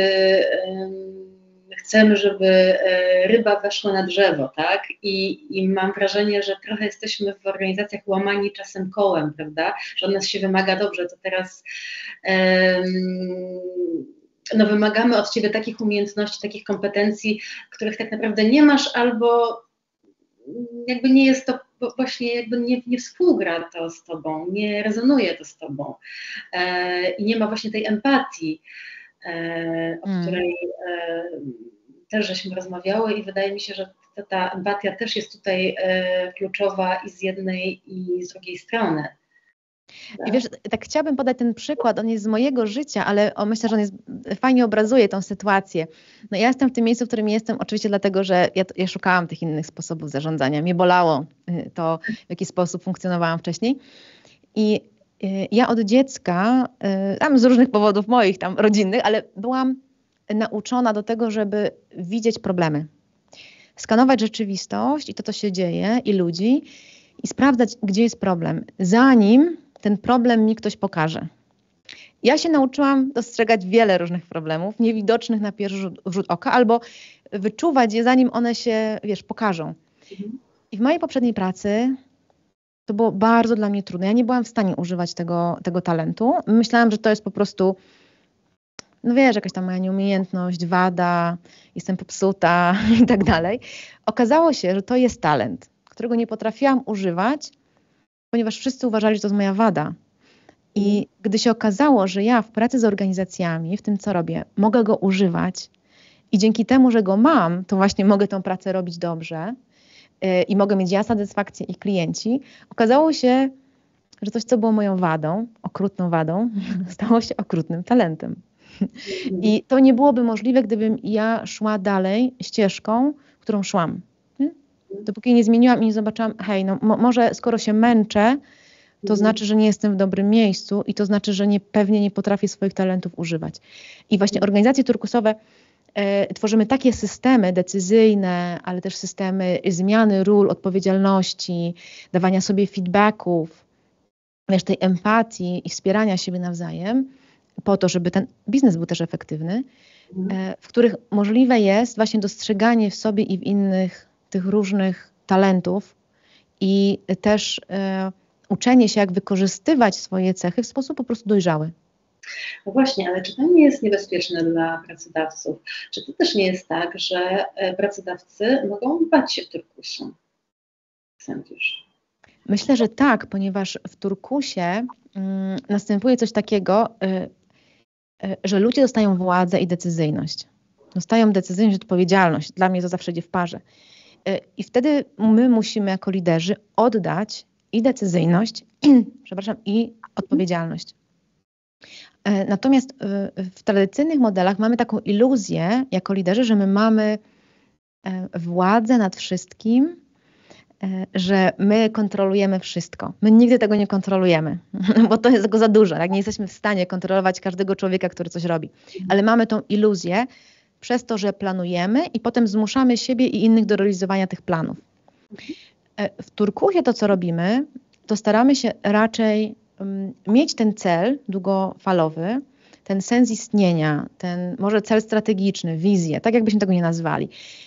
yy, chcemy, żeby yy, ryba weszła na drzewo, tak? I, I mam wrażenie, że trochę jesteśmy w organizacjach łamani czasem kołem, prawda? Że od nas się wymaga, dobrze, to teraz yy, no wymagamy od ciebie takich umiejętności, takich kompetencji, których tak naprawdę nie masz, albo jakby nie jest to właśnie, jakby nie, nie współgra to z tobą, nie rezonuje to z tobą e, i nie ma właśnie tej empatii, e, o mm. której e, też żeśmy rozmawiały i wydaje mi się, że ta, ta empatia też jest tutaj e, kluczowa i z jednej i z drugiej strony. I wiesz, tak chciałabym podać ten przykład, on jest z mojego życia, ale o, myślę, że on jest, fajnie obrazuje tą sytuację. No ja jestem w tym miejscu, w którym jestem, oczywiście dlatego, że ja, ja szukałam tych innych sposobów zarządzania. Mnie bolało to, w jaki sposób funkcjonowałam wcześniej. I y, ja od dziecka, y, tam z różnych powodów moich, tam rodzinnych, ale byłam nauczona do tego, żeby widzieć problemy. Skanować rzeczywistość i to, co się dzieje i ludzi i sprawdzać, gdzie jest problem, zanim ten problem mi ktoś pokaże. Ja się nauczyłam dostrzegać wiele różnych problemów, niewidocznych na pierwszy rzut, rzut oka, albo wyczuwać je, zanim one się, wiesz, pokażą. Mhm. I w mojej poprzedniej pracy to było bardzo dla mnie trudne. Ja nie byłam w stanie używać tego, tego talentu. Myślałam, że to jest po prostu, no wiesz, jakaś tam moja nieumiejętność, wada, jestem popsuta i tak dalej. Okazało się, że to jest talent, którego nie potrafiłam używać, ponieważ wszyscy uważali, że to jest moja wada. I gdy się okazało, że ja w pracy z organizacjami, w tym co robię, mogę go używać i dzięki temu, że go mam, to właśnie mogę tę pracę robić dobrze yy, i mogę mieć ja satysfakcję i klienci, okazało się, że coś, co było moją wadą, okrutną wadą, stało się okrutnym talentem. I to nie byłoby możliwe, gdybym ja szła dalej ścieżką, którą szłam. Dopóki nie zmieniłam i nie zobaczyłam, hej, no mo- może skoro się męczę, to znaczy, że nie jestem w dobrym miejscu i to znaczy, że nie, pewnie nie potrafię swoich talentów używać. I właśnie organizacje turkusowe e, tworzymy takie systemy decyzyjne, ale też systemy zmiany ról, odpowiedzialności, dawania sobie feedbacków, wiesz, tej empatii i wspierania siebie nawzajem, po to, żeby ten biznes był też efektywny, e, w których możliwe jest właśnie dostrzeganie w sobie i w innych tych różnych talentów i też e, uczenie się, jak wykorzystywać swoje cechy w sposób po prostu dojrzały. No właśnie, ale czy to nie jest niebezpieczne dla pracodawców? Czy to też nie jest tak, że pracodawcy mogą bać się w turkusie? Sądzisz? Myślę, że tak, ponieważ w turkusie mm, następuje coś takiego, y, y, że ludzie dostają władzę i decyzyjność. Dostają decyzyjność i odpowiedzialność. Dla mnie to zawsze idzie w parze. Y, I wtedy my musimy jako liderzy oddać i decyzyjność, przepraszam, i odpowiedzialność. Y, natomiast y, w tradycyjnych modelach mamy taką iluzję jako liderzy, że my mamy y, władzę nad wszystkim, że my kontrolujemy wszystko. My nigdy tego nie kontrolujemy, bo to jest tego za dużo. Tak? Nie jesteśmy w stanie kontrolować każdego człowieka, który coś robi. Ale mamy tą iluzję przez to, że planujemy i potem zmuszamy siebie i innych do realizowania tych planów. W turkusie to, co robimy, to staramy się raczej um, mieć ten cel długofalowy, ten sens istnienia, ten może cel strategiczny, wizję, tak jakbyśmy tego nie nazwali.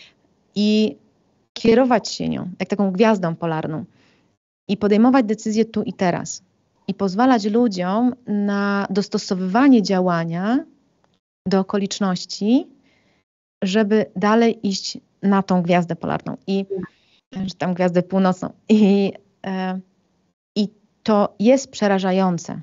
I kierować się nią, jak taką gwiazdą polarną i podejmować decyzje tu i teraz. I pozwalać ludziom na dostosowywanie działania do okoliczności, żeby dalej iść na tą gwiazdę polarną i czy tam gwiazdę północną. I, e, i to jest przerażające,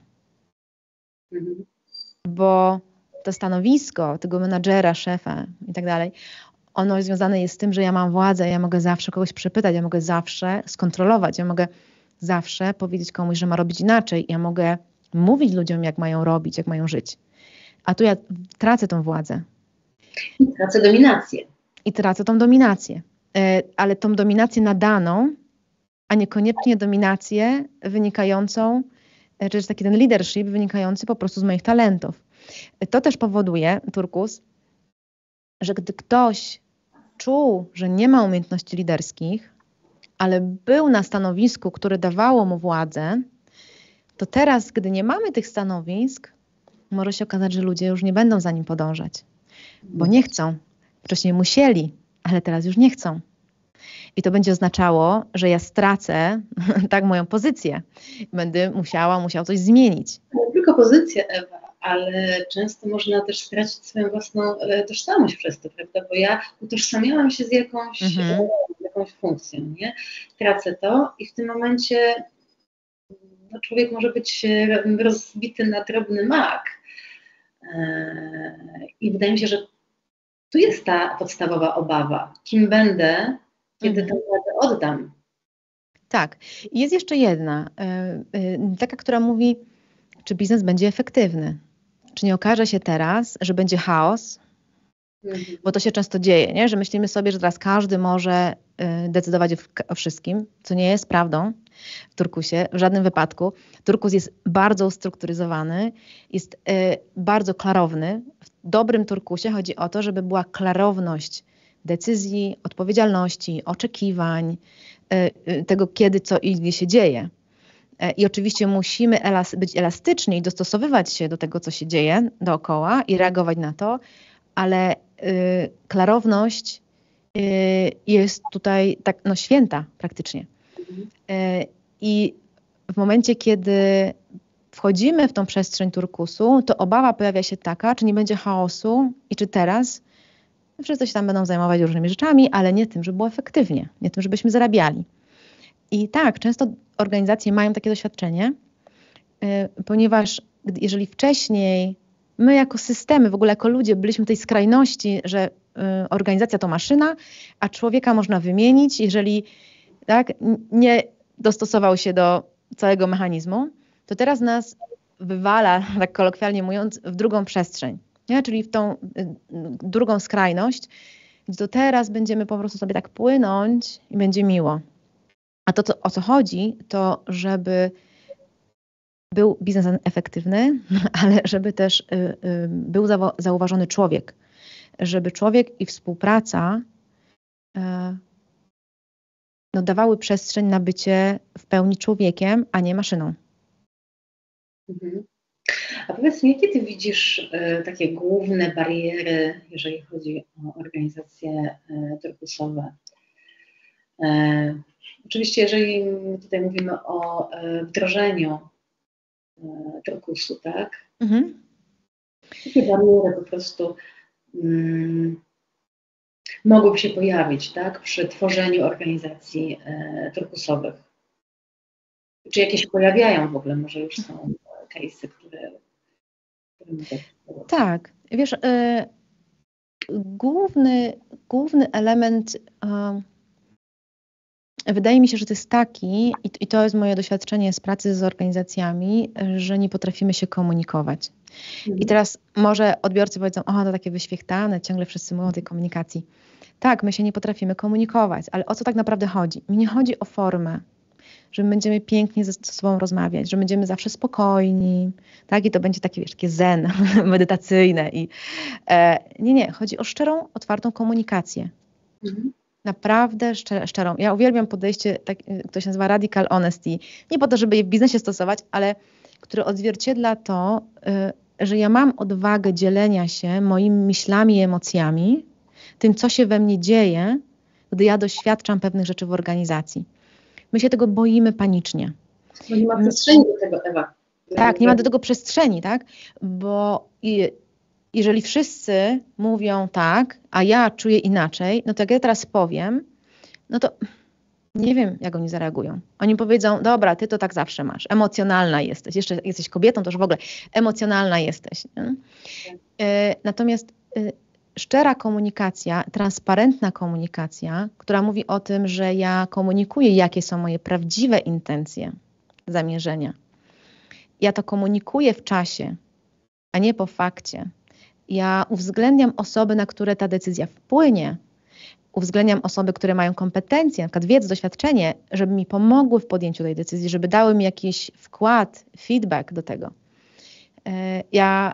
mhm. bo to stanowisko tego menadżera, szefa i tak dalej, ono związane jest z tym, że ja mam władzę, ja mogę zawsze kogoś przepytać, ja mogę zawsze skontrolować, ja mogę zawsze powiedzieć komuś, że ma robić inaczej, ja mogę mówić ludziom, jak mają robić, jak mają żyć. A tu ja tracę tą władzę. I tracę dominację. I tracę tą dominację. Ale tą dominację nadaną, a niekoniecznie dominację wynikającą, czy też taki ten leadership wynikający po prostu z moich talentów. To też powoduje, turkus, że gdy ktoś czuł, że nie ma umiejętności liderskich, ale był na stanowisku, które dawało mu władzę, to teraz, gdy nie mamy tych stanowisk, może się okazać, że ludzie już nie będą za nim podążać, bo nie chcą. Wcześniej musieli, ale teraz już nie chcą. I to będzie oznaczało, że ja stracę tak moją pozycję. Będę musiała, musiał coś zmienić. Nie tylko pozycję, Ewa, ale często można też stracić swoją własną tożsamość przez to, prawda? Bo ja utożsamiałam się z jakąś, mhm. jakąś funkcją, nie? Tracę to i w tym momencie no, człowiek może być rozbity na drobny mak. I wydaje mi się, że tu jest ta podstawowa obawa. Kim będę, kiedy mhm. tę władzę oddam? Tak. I jest jeszcze jedna, taka, która mówi, czy biznes będzie efektywny. Czy nie okaże się teraz, że będzie chaos? Mhm. Bo to się często dzieje, nie? Że myślimy sobie, że teraz każdy może decydować o wszystkim, co nie jest prawdą w turkusie, w żadnym wypadku. Turkus jest bardzo ustrukturyzowany, jest bardzo klarowny. W dobrym turkusie chodzi o to, żeby była klarowność decyzji, odpowiedzialności, oczekiwań, tego kiedy, co i gdzie się dzieje. I oczywiście musimy elas- być elastyczni i dostosowywać się do tego, co się dzieje dookoła i reagować na to, ale y, klarowność y, jest tutaj tak no, święta praktycznie. Mhm. Y, I w momencie, kiedy wchodzimy w tą przestrzeń turkusu, to obawa pojawia się taka, czy nie będzie chaosu i czy teraz wszyscy się tam będą zajmować różnymi rzeczami, ale nie tym, żeby było efektywnie, nie tym, żebyśmy zarabiali. I tak, często organizacje mają takie doświadczenie, yy, ponieważ jeżeli wcześniej my jako systemy, w ogóle jako ludzie byliśmy w tej skrajności, że yy, organizacja to maszyna, a człowieka można wymienić, jeżeli tak, nie dostosował się do całego mechanizmu, to teraz nas wywala, tak kolokwialnie mówiąc, w drugą przestrzeń, nie? Czyli w tą yy, drugą skrajność, gdzie to teraz będziemy po prostu sobie tak płynąć i będzie miło. A to, co, o co chodzi, to żeby był biznes efektywny, ale żeby też był zauważony człowiek, żeby człowiek i współpraca no, dawały przestrzeń na bycie w pełni człowiekiem, a nie maszyną. Mhm. A powiedz mi, jakie ty widzisz y, takie główne bariery, jeżeli chodzi o organizacje y, turkusowe? Y, oczywiście, jeżeli tutaj mówimy o y, wdrożeniu y, turkusu, tak? Mhm. Jakie bariery po prostu y, mogłyby się pojawić, tak, przy tworzeniu organizacji y, turkusowych? Czy jakieś się pojawiają w ogóle? Może już są case'y, które... Tak, wiesz, y, główny, główny element, y, wydaje mi się, że to jest taki, i, i to jest moje doświadczenie z pracy z organizacjami, że nie potrafimy się komunikować. Mhm. I teraz może odbiorcy powiedzą, o, to takie wyświechtane, ciągle wszyscy mówią o tej komunikacji. Tak, my się nie potrafimy komunikować, ale o co tak naprawdę chodzi? Mi nie chodzi o formę, że my będziemy pięknie ze sobą rozmawiać, że będziemy zawsze spokojni, tak? I to będzie takie, wiesz, takie zen medytacyjne. I, e, nie, nie, chodzi o szczerą, otwartą komunikację. Mhm. Naprawdę szczer, szczerą. Ja uwielbiam podejście, tak, to się nazywa radical honesty. Nie po to, żeby je w biznesie stosować, ale które odzwierciedla to, y, że ja mam odwagę dzielenia się moimi myślami i emocjami, tym, co się we mnie dzieje, gdy ja doświadczam pewnych rzeczy w organizacji. My się tego boimy panicznie. Bo nie ma przestrzeni do tego, Ewa. Tak, nie ma do tego przestrzeni, tak? Bo i, jeżeli wszyscy mówią tak, a ja czuję inaczej, no to jak ja teraz powiem, no to nie wiem, jak oni zareagują. Oni powiedzą, dobra, ty to tak zawsze masz, emocjonalna jesteś, jeszcze jak jesteś kobietą, to już w ogóle emocjonalna jesteś. Nie? E, natomiast e, szczera komunikacja, transparentna komunikacja, która mówi o tym, że ja komunikuję, jakie są moje prawdziwe intencje, zamierzenia. Ja to komunikuję w czasie, a nie po fakcie. Ja uwzględniam osoby, na które ta decyzja wpłynie. Uwzględniam osoby, które mają kompetencje, na przykład wiedzę, doświadczenie, żeby mi pomogły w podjęciu tej decyzji, żeby dały mi jakiś wkład, feedback do tego. Ja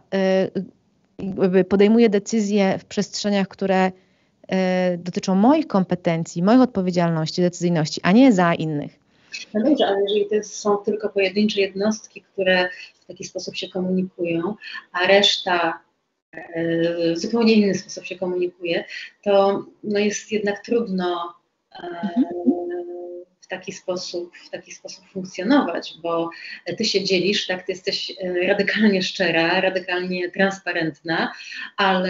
podejmuję decyzje w przestrzeniach, które dotyczą moich kompetencji, moich odpowiedzialności, decyzyjności, a nie za innych. No dobrze, ale jeżeli to są tylko pojedyncze jednostki, które w taki sposób się komunikują, a reszta w zupełnie inny sposób się komunikuje, to no jest jednak trudno mhm. w taki sposób, w taki sposób funkcjonować, bo ty się dzielisz, tak, ty jesteś radykalnie szczera, radykalnie transparentna, ale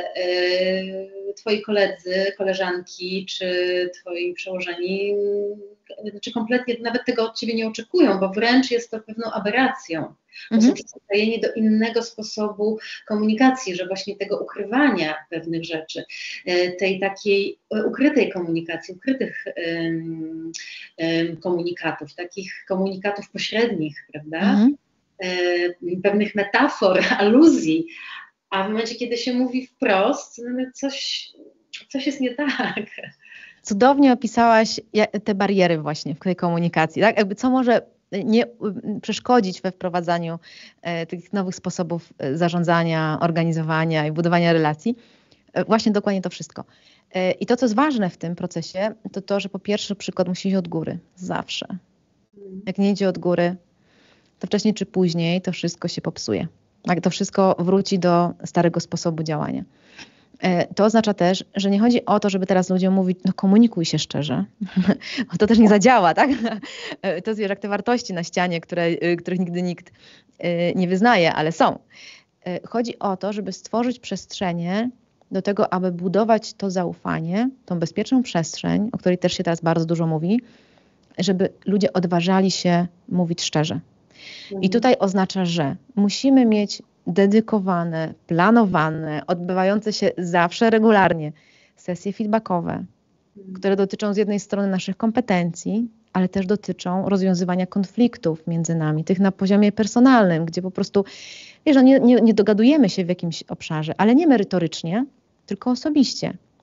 twoi koledzy, koleżanki czy twoi przełożeni czy kompletnie nawet tego od ciebie nie oczekują, bo wręcz jest to pewną aberracją. To mhm. są przyzwyczajeni do innego sposobu komunikacji, że właśnie tego ukrywania pewnych rzeczy, tej takiej ukrytej komunikacji, ukrytych um, um, komunikatów, takich komunikatów pośrednich, prawda? Mhm. Um, pewnych metafor, aluzji, a w momencie, kiedy się mówi wprost, no coś, coś jest nie tak. Cudownie opisałaś te bariery właśnie w tej komunikacji, tak? Jakby co może nie przeszkodzić we wprowadzaniu e, tych nowych sposobów zarządzania, organizowania i budowania relacji. E, właśnie dokładnie to wszystko. E, I to, co jest ważne w tym procesie, to to, że po pierwsze przykład musi iść od góry. Zawsze. Jak nie idzie od góry, to wcześniej czy później to wszystko się popsuje. Tak? To wszystko wróci do starego sposobu działania. To oznacza też, że nie chodzi o to, żeby teraz ludziom mówić, no komunikuj się szczerze. To też nie zadziała, tak? To jest jak te wartości na ścianie, które, których nigdy nikt nie wyznaje, ale są. Chodzi o to, żeby stworzyć przestrzenie do tego, aby budować to zaufanie, tą bezpieczną przestrzeń, o której też się teraz bardzo dużo mówi, żeby ludzie odważali się mówić szczerze. I tutaj oznacza, że musimy mieć dedykowane, planowane, odbywające się zawsze regularnie sesje feedbackowe, które dotyczą z jednej strony naszych kompetencji, ale też dotyczą rozwiązywania konfliktów między nami, tych na poziomie personalnym, gdzie po prostu, wiesz, no nie, nie, nie dogadujemy się w jakimś obszarze, ale nie merytorycznie, tylko osobiście.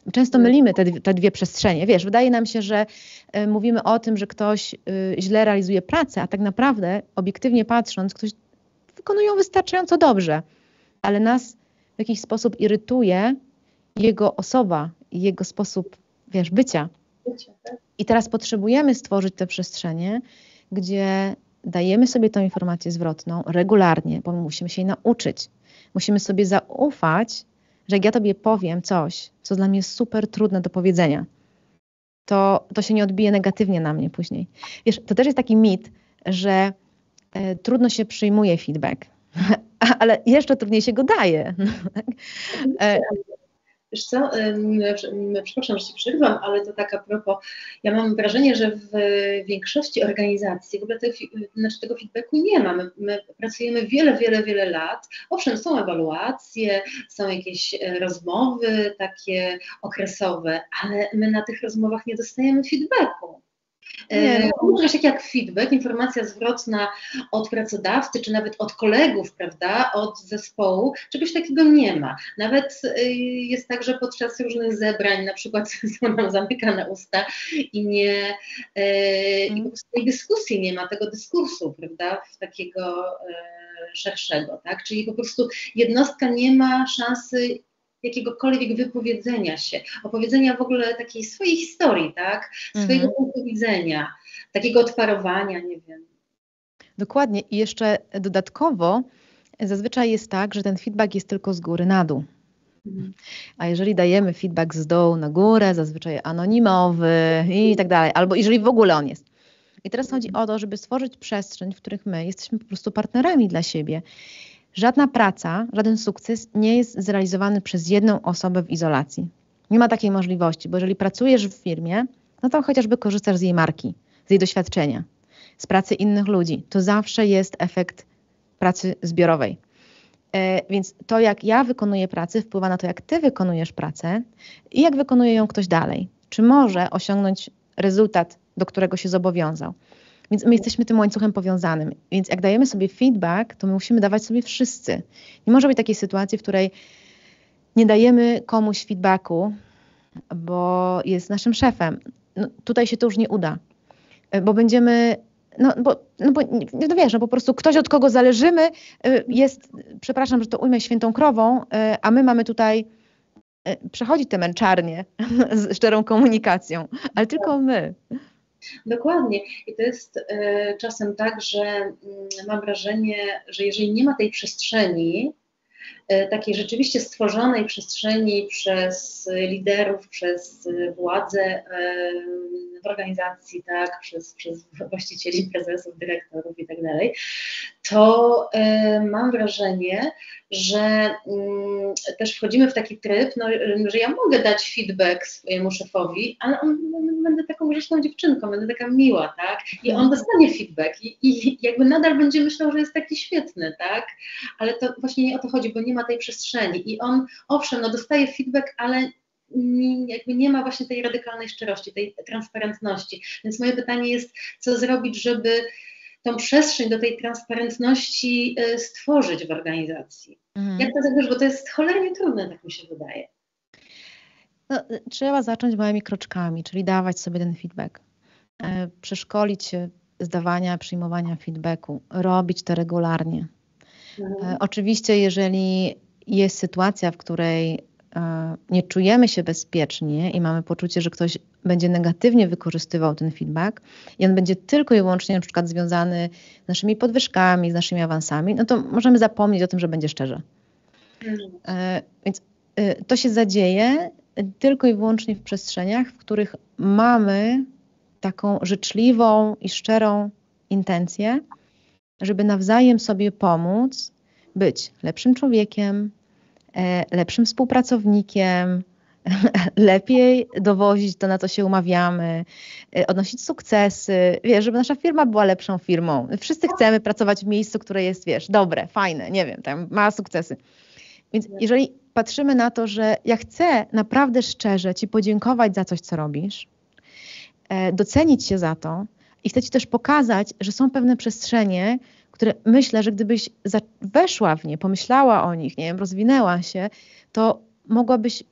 Często mylimy te, te dwie przestrzenie. Wiesz, wydaje nam się, że y, mówimy o tym, że ktoś y, źle realizuje pracę, a tak naprawdę, obiektywnie patrząc, ktoś wykonuje ją wystarczająco dobrze, ale nas w jakiś sposób irytuje jego osoba i jego sposób, wiesz, bycia. I teraz potrzebujemy stworzyć te przestrzenie, gdzie dajemy sobie tą informację zwrotną regularnie, bo my musimy się jej nauczyć. Musimy sobie zaufać, że jak ja tobie powiem coś, co dla mnie jest super trudne do powiedzenia, to, to się nie odbije negatywnie na mnie później. Wiesz, to też jest taki mit, że e, trudno się przyjmuje feedback, ale jeszcze trudniej się go daje. e, Wiesz co, przepraszam, że Ci przerwam, ale to tak a propos, ja mam wrażenie, że w większości organizacji w ogóle te, znaczy tego feedbacku nie ma. My, my pracujemy wiele, wiele, wiele lat. Owszem, są ewaluacje, są jakieś rozmowy takie okresowe, ale my na tych rozmowach nie dostajemy feedbacku. Czegoś takiego jak feedback, informacja zwrotna od pracodawcy, czy nawet od kolegów, prawda, od zespołu, czegoś takiego nie ma. Nawet jest tak, że podczas różnych zebrań na przykład są nam zamykane usta i nie mm. i po prostu tej dyskusji nie ma, tego dyskursu, prawda, takiego szerszego, tak, czyli po prostu jednostka nie ma szansy jakiegokolwiek wypowiedzenia się, opowiedzenia w ogóle takiej swojej historii, tak? Swojego mhm. punktu widzenia, takiego odparowania, nie wiem. Dokładnie. I jeszcze dodatkowo zazwyczaj jest tak, że ten feedback jest tylko z góry na dół. Mhm. A jeżeli dajemy feedback z dołu na górę, zazwyczaj anonimowy i tak dalej, albo jeżeli w ogóle on jest. I teraz chodzi o to, żeby stworzyć przestrzeń, w których my jesteśmy po prostu partnerami dla siebie. Żadna praca, żaden sukces nie jest zrealizowany przez jedną osobę w izolacji. Nie ma takiej możliwości, bo jeżeli pracujesz w firmie, no to chociażby korzystasz z jej marki, z jej doświadczenia, z pracy innych ludzi. To zawsze jest efekt pracy zbiorowej. E, więc to, jak ja wykonuję pracę, wpływa na to, jak ty wykonujesz pracę i jak wykonuje ją ktoś dalej. Czy może osiągnąć rezultat, do którego się zobowiązał. Więc my jesteśmy tym łańcuchem powiązanym. Więc jak dajemy sobie feedback, to my musimy dawać sobie wszyscy. Nie może być takiej sytuacji, w której nie dajemy komuś feedbacku, bo jest naszym szefem. No, tutaj się to już nie uda. Bo będziemy, no bo, no bo no wiesz, no po prostu ktoś, od kogo zależymy, jest, przepraszam, że to ujmę, świętą krową, a my mamy tutaj przechodzić te męczarnie z szczerą komunikacją, ale tylko my. Dokładnie. I to jest y, czasem tak, że y, mam wrażenie, że jeżeli nie ma tej przestrzeni, y, takiej rzeczywiście stworzonej przestrzeni przez liderów, przez władze y, w organizacji, tak, przez, przez właścicieli, prezesów, dyrektorów i tak dalej, to y, mam wrażenie, że y, też wchodzimy w taki tryb, no, że ja mogę dać feedback swojemu szefowi, ale on, on, będę taką grzeczną dziewczynką, będę taka miła, tak? I on dostanie feedback i, i jakby nadal będzie myślał, że jest taki świetny, tak? Ale to właśnie nie o to chodzi, bo nie ma tej przestrzeni i on, owszem, no dostaje feedback, ale jakby nie ma właśnie tej radykalnej szczerości, tej transparentności. Więc moje pytanie jest, co zrobić, żeby tą przestrzeń do tej transparentności stworzyć w organizacji. Mhm. Jak to zrobisz, bo to jest cholernie trudne, tak mi się wydaje. No, trzeba zacząć małymi kroczkami, czyli dawać sobie ten feedback. E, przeszkolić się z dawania, przyjmowania feedbacku, robić to regularnie. Mhm. E, oczywiście, jeżeli jest sytuacja, w której nie czujemy się bezpiecznie i mamy poczucie, że ktoś będzie negatywnie wykorzystywał ten feedback i on będzie tylko i wyłącznie na przykład związany z naszymi podwyżkami, z naszymi awansami, no to możemy zapomnieć o tym, że będzie szczerze. Mhm. Więc to się zadzieje tylko i wyłącznie w przestrzeniach, w których mamy taką życzliwą i szczerą intencję, żeby nawzajem sobie pomóc być lepszym człowiekiem, lepszym współpracownikiem, lepiej dowozić to, na co się umawiamy, odnosić sukcesy, wiesz, żeby nasza firma była lepszą firmą. Wszyscy chcemy pracować w miejscu, które jest, wiesz, dobre, fajne, nie wiem, tam ma sukcesy. Więc jeżeli patrzymy na to, że ja chcę naprawdę szczerze Ci podziękować za coś, co robisz, docenić się za to i chcę Ci też pokazać, że są pewne przestrzenie, które myślę, że gdybyś weszła w nie, pomyślała o nich, nie wiem, rozwinęła się, to mogłabyś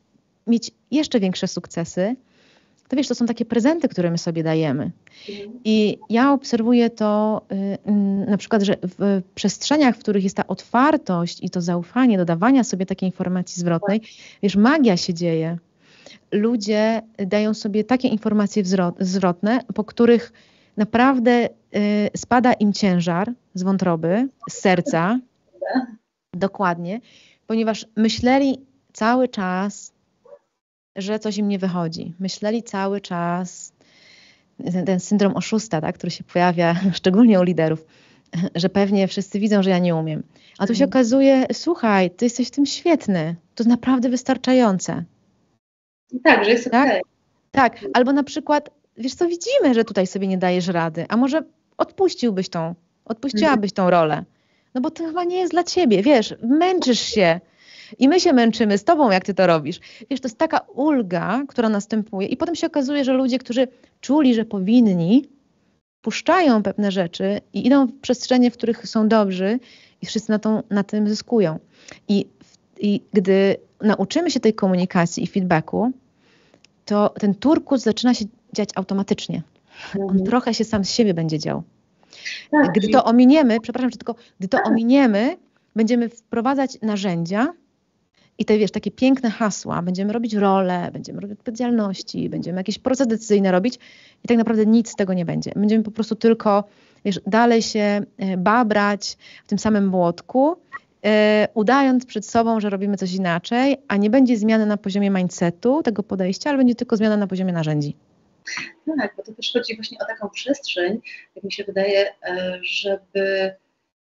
mieć jeszcze większe sukcesy, to wiesz, to są takie prezenty, które my sobie dajemy. I ja obserwuję to y, na przykład, że w przestrzeniach, w których jest ta otwartość i to zaufanie do dawania sobie takiej informacji zwrotnej, wiesz, magia się dzieje. Ludzie dają sobie takie informacje zwrotne, po których naprawdę y, spada im ciężar z wątroby, z serca, dokładnie, ponieważ myśleli cały czas, że coś im nie wychodzi. Myśleli cały czas, ten, ten syndrom oszusta, tak, który się pojawia szczególnie u liderów, że pewnie wszyscy widzą, że ja nie umiem. A tu się okazuje, słuchaj, ty jesteś w tym świetny, to jest naprawdę wystarczające. Tak, że jest tak? okej. Tak, albo na przykład, wiesz co, widzimy, że tutaj sobie nie dajesz rady, a może odpuściłbyś tą, odpuściłabyś tą rolę. No bo to chyba nie jest dla ciebie, wiesz, męczysz się. I my się męczymy z tobą, jak ty to robisz. Wiesz, to jest taka ulga, która następuje i potem się okazuje, że ludzie, którzy czuli, że powinni, puszczają pewne rzeczy i idą w przestrzenie, w których są dobrzy i wszyscy na, tą, na tym zyskują. I, I gdy nauczymy się tej komunikacji i feedbacku, to ten turkus zaczyna się dziać automatycznie. On trochę się sam z siebie będzie dział. Tak, Gdy to ominiemy, przepraszam, że tylko, gdy to ominiemy, będziemy wprowadzać narzędzia i te, wiesz, takie piękne hasła, będziemy robić role, będziemy robić odpowiedzialności, będziemy jakieś procesy decyzyjne robić i tak naprawdę nic z tego nie będzie. Będziemy po prostu tylko, wiesz, dalej się babrać w tym samym młotku, yy, udając przed sobą, że robimy coś inaczej, a nie będzie zmiany na poziomie mindsetu, tego podejścia, ale będzie tylko zmiana na poziomie narzędzi. Tak, bo to też chodzi właśnie o taką przestrzeń, jak mi się wydaje, żeby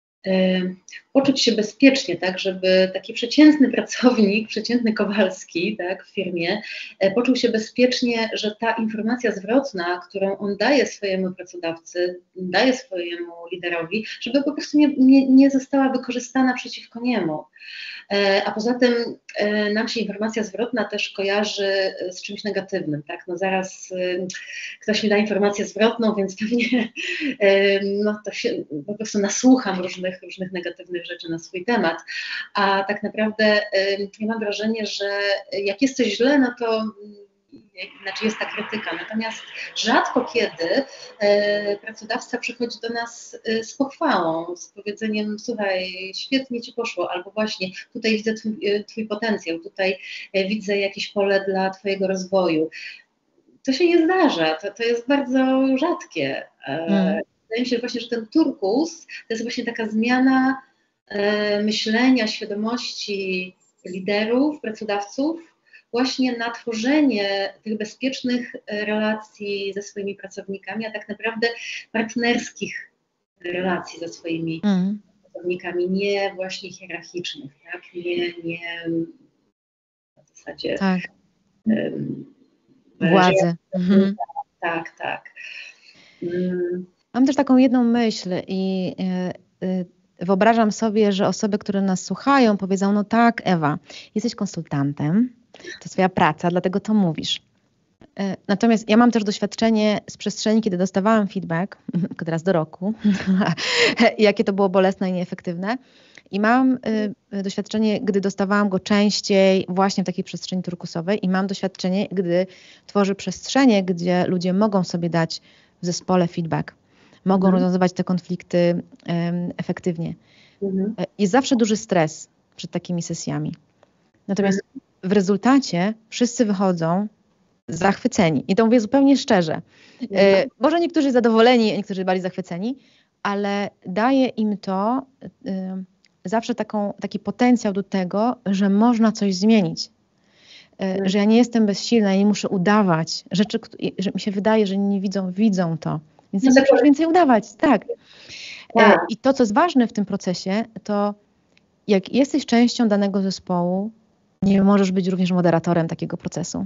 poczuć się bezpiecznie, tak, żeby taki przeciętny pracownik, przeciętny Kowalski, tak, w firmie, poczuł się bezpiecznie, że ta informacja zwrotna, którą on daje swojemu pracodawcy, daje swojemu liderowi, żeby po prostu nie, nie, nie została wykorzystana przeciwko niemu. A poza tym nam się informacja zwrotna też kojarzy z czymś negatywnym, tak? No zaraz ktoś mi da informację zwrotną, więc pewnie no to się po prostu nasłucham różnych, różnych negatywnych rzeczy na swój temat. A tak naprawdę ja mam wrażenie, że jak jest coś źle, no to znaczy jest ta krytyka, natomiast rzadko kiedy e, pracodawca przychodzi do nas e, z pochwałą, z powiedzeniem, słuchaj, świetnie ci poszło, albo właśnie tutaj widzę twój, twój potencjał, tutaj e, widzę jakieś pole dla twojego rozwoju. To się nie zdarza, to, to jest bardzo rzadkie. E, mm. Wydaje mi się właśnie, że ten turkus to jest właśnie taka zmiana e, myślenia, świadomości liderów, pracodawców, właśnie na tworzenie tych bezpiecznych relacji ze swoimi pracownikami, a tak naprawdę partnerskich relacji ze swoimi mm. pracownikami, nie właśnie hierarchicznych, tak? Nie, nie w zasadzie tak. Um, władzy. Mhm. Tak, tak. Um. Mam też taką jedną myśl i y, y, wyobrażam sobie, że osoby, które nas słuchają, powiedzą, no tak, Ewa, jesteś konsultantem, to jest twoja praca, dlatego to mówisz. Natomiast ja mam też doświadczenie z przestrzeni, kiedy dostawałam feedback, tylko teraz do roku, jakie to było bolesne i nieefektywne. I mam y, doświadczenie, gdy dostawałam go częściej właśnie w takiej przestrzeni turkusowej i mam doświadczenie, gdy tworzę przestrzenie, gdzie ludzie mogą sobie dać w zespole feedback, mogą mhm. rozwiązywać te konflikty y, efektywnie. Mhm. Jest zawsze duży stres przed takimi sesjami. Natomiast mhm. w rezultacie wszyscy wychodzą zachwyceni. I to mówię zupełnie szczerze. E, może niektórzy zadowoleni, a niektórzy bardziej zachwyceni, ale daje im to e, zawsze taką, taki potencjał do tego, że można coś zmienić. E, że ja nie jestem bezsilna, ja nie muszę udawać. Rzeczy, że mi się wydaje, że inni nie widzą, widzą to. Więc nie muszę więcej udawać. Tak. E, I to, co jest ważne w tym procesie, to jak jesteś częścią danego zespołu, nie możesz być również moderatorem takiego procesu.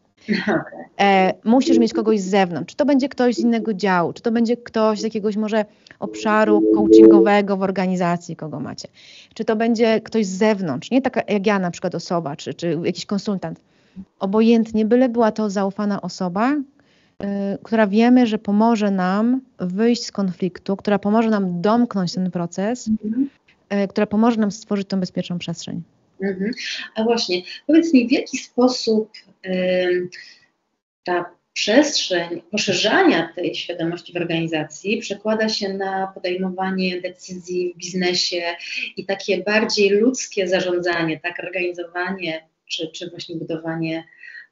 E, musisz mieć kogoś z zewnątrz. Czy to będzie ktoś z innego działu, czy to będzie ktoś z jakiegoś może obszaru coachingowego w organizacji, kogo macie. Czy to będzie ktoś z zewnątrz, nie taka jak ja na przykład osoba, czy, czy jakiś konsultant. Obojętnie, byle była to zaufana osoba, y, która wiemy, że pomoże nam wyjść z konfliktu, która pomoże nam domknąć ten proces, y, która pomoże nam stworzyć tą bezpieczną przestrzeń. Mhm. A właśnie, powiedz mi, w jaki sposób y, ta przestrzeń poszerzania tej świadomości w organizacji przekłada się na podejmowanie decyzji w biznesie i takie bardziej ludzkie zarządzanie, tak, organizowanie czy, czy właśnie budowanie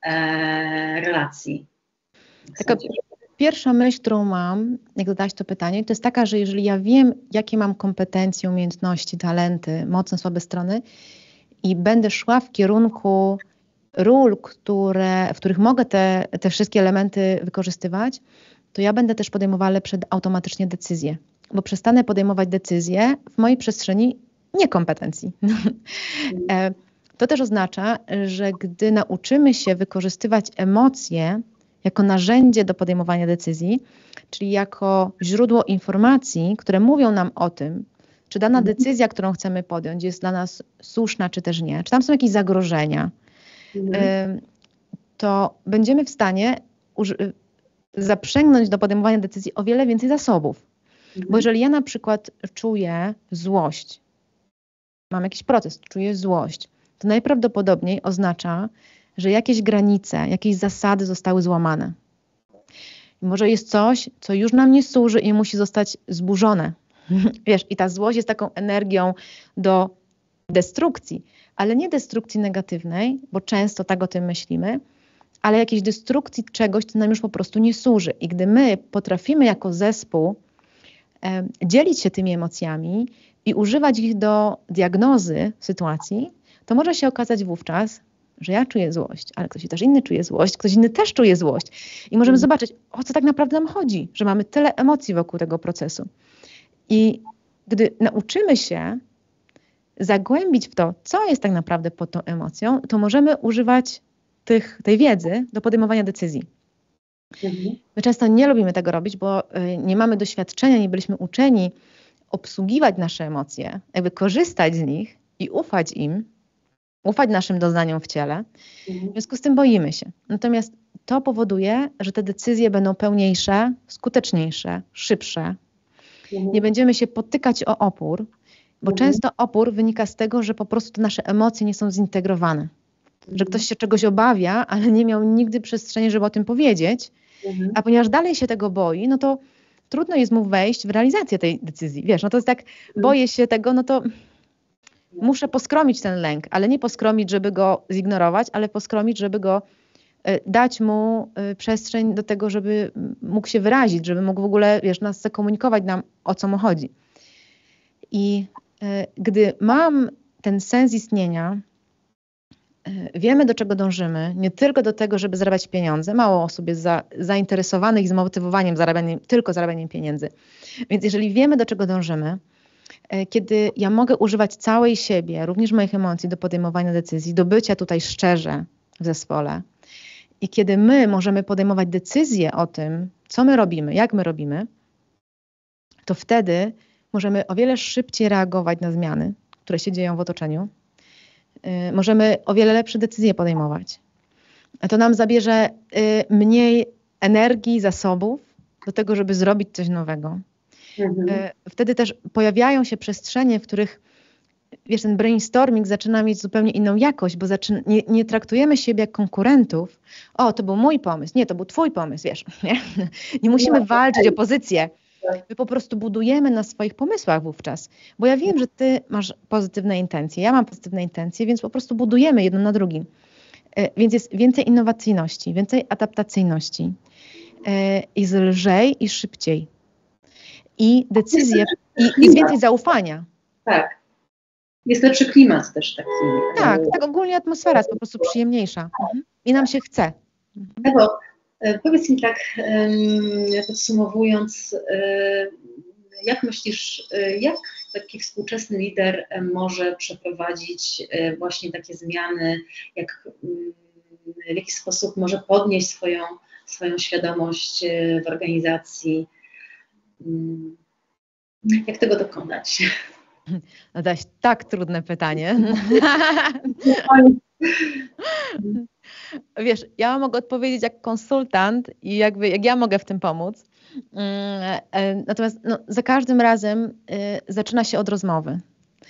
e, relacji. Taka pierwsza myśl, którą mam, jak zadałaś to pytanie, to jest taka, że jeżeli ja wiem, jakie mam kompetencje, umiejętności, talenty, mocne, słabe strony i będę szła w kierunku ról, które, w których mogę te, te wszystkie elementy wykorzystywać, to ja będę też podejmowała lepsze automatycznie decyzje, bo przestanę podejmować decyzje w mojej przestrzeni niekompetencji. To też oznacza, że gdy nauczymy się wykorzystywać emocje jako narzędzie do podejmowania decyzji, czyli jako źródło informacji, które mówią nam o tym, czy dana decyzja, którą chcemy podjąć, jest dla nas słuszna, czy też nie, czy tam są jakieś zagrożenia, mhm. to będziemy w stanie zaprzęgnąć do podejmowania decyzji o wiele więcej zasobów. Mhm. Bo jeżeli ja na przykład czuję złość, mam jakiś proces, czuję złość, to najprawdopodobniej oznacza, że jakieś granice, jakieś zasady zostały złamane. I może jest coś, co już nam nie służy i musi zostać zburzone. Wiesz, i ta złość jest taką energią do destrukcji, ale nie destrukcji negatywnej, bo często tak o tym myślimy, ale jakiejś destrukcji czegoś, co nam już po prostu nie służy. I gdy my potrafimy jako zespół e, dzielić się tymi emocjami i używać ich do diagnozy sytuacji, to może się okazać wówczas, że ja czuję złość, ale ktoś też inny czuje złość, ktoś inny też czuje złość. I możemy mm. zobaczyć, o co tak naprawdę nam chodzi, że mamy tyle emocji wokół tego procesu. I gdy nauczymy się zagłębić w to, co jest tak naprawdę pod tą emocją, to możemy używać tych, tej wiedzy do podejmowania decyzji. Mhm. My często nie lubimy tego robić, bo nie mamy doświadczenia, nie byliśmy uczeni obsługiwać nasze emocje, jakby korzystać z nich i ufać im, ufać naszym doznaniom w ciele. Mhm. W związku z tym boimy się. Natomiast to powoduje, że te decyzje będą pełniejsze, skuteczniejsze, szybsze. Mhm. Nie będziemy się potykać o opór, bo mhm. często opór wynika z tego, że po prostu te nasze emocje nie są zintegrowane. Mhm. Że ktoś się czegoś obawia, ale nie miał nigdy przestrzeni, żeby o tym powiedzieć, mhm. a ponieważ dalej się tego boi, no to trudno jest mu wejść w realizację tej decyzji. Wiesz, no to jest tak, mhm. boję się tego, no to muszę poskromić ten lęk, ale nie poskromić, żeby go zignorować, ale poskromić, żeby go y, dać mu y, przestrzeń do tego, żeby mógł się wyrazić, żeby mógł w ogóle, wiesz, nas zakomunikować nam, o co mu chodzi. I y, gdy mam ten sens istnienia, y, wiemy, do czego dążymy, nie tylko do tego, żeby zarabiać pieniądze. Mało osób jest za, zainteresowanych i zmotywowaniem zarabianiem, tylko zarabianiem pieniędzy. Więc jeżeli wiemy, do czego dążymy, kiedy ja mogę używać całej siebie, również moich emocji do podejmowania decyzji, do bycia tutaj szczerze w zespole i kiedy my możemy podejmować decyzje o tym, co my robimy, jak my robimy, to wtedy możemy o wiele szybciej reagować na zmiany, które się dzieją w otoczeniu. Yy, możemy o wiele lepsze decyzje podejmować. A to nam zabierze yy, mniej energii, zasobów do tego, żeby zrobić coś nowego. Mhm. Wtedy też pojawiają się przestrzenie, w których, wiesz, ten brainstorming zaczyna mieć zupełnie inną jakość, bo zaczyna, nie, nie traktujemy siebie jak konkurentów. O, to był mój pomysł. Nie, to był twój pomysł, wiesz. Nie, nie musimy walczyć o pozycję. My po prostu budujemy na swoich pomysłach wówczas. Bo ja wiem, że ty masz pozytywne intencje, ja mam pozytywne intencje, więc po prostu budujemy jedno na drugim. Więc jest więcej innowacyjności, więcej adaptacyjności. Jest lżej i szybciej. I decyzje, i jest więcej zaufania. Tak. Jest lepszy klimat też taki. Tak, tak ogólnie atmosfera jest po prostu przyjemniejsza. Mhm. I nam się chce. Mhm. Ewo, powiedz mi tak, podsumowując, jak myślisz, jak taki współczesny lider może przeprowadzić właśnie takie zmiany, jak, w jaki sposób może podnieść swoją, swoją świadomość w organizacji? Jak tego dokonać? No to jest tak trudne pytanie. Wiesz, ja mogę odpowiedzieć jak konsultant i jakby jak ja mogę w tym pomóc. Natomiast no, za każdym razem y, zaczyna się od rozmowy.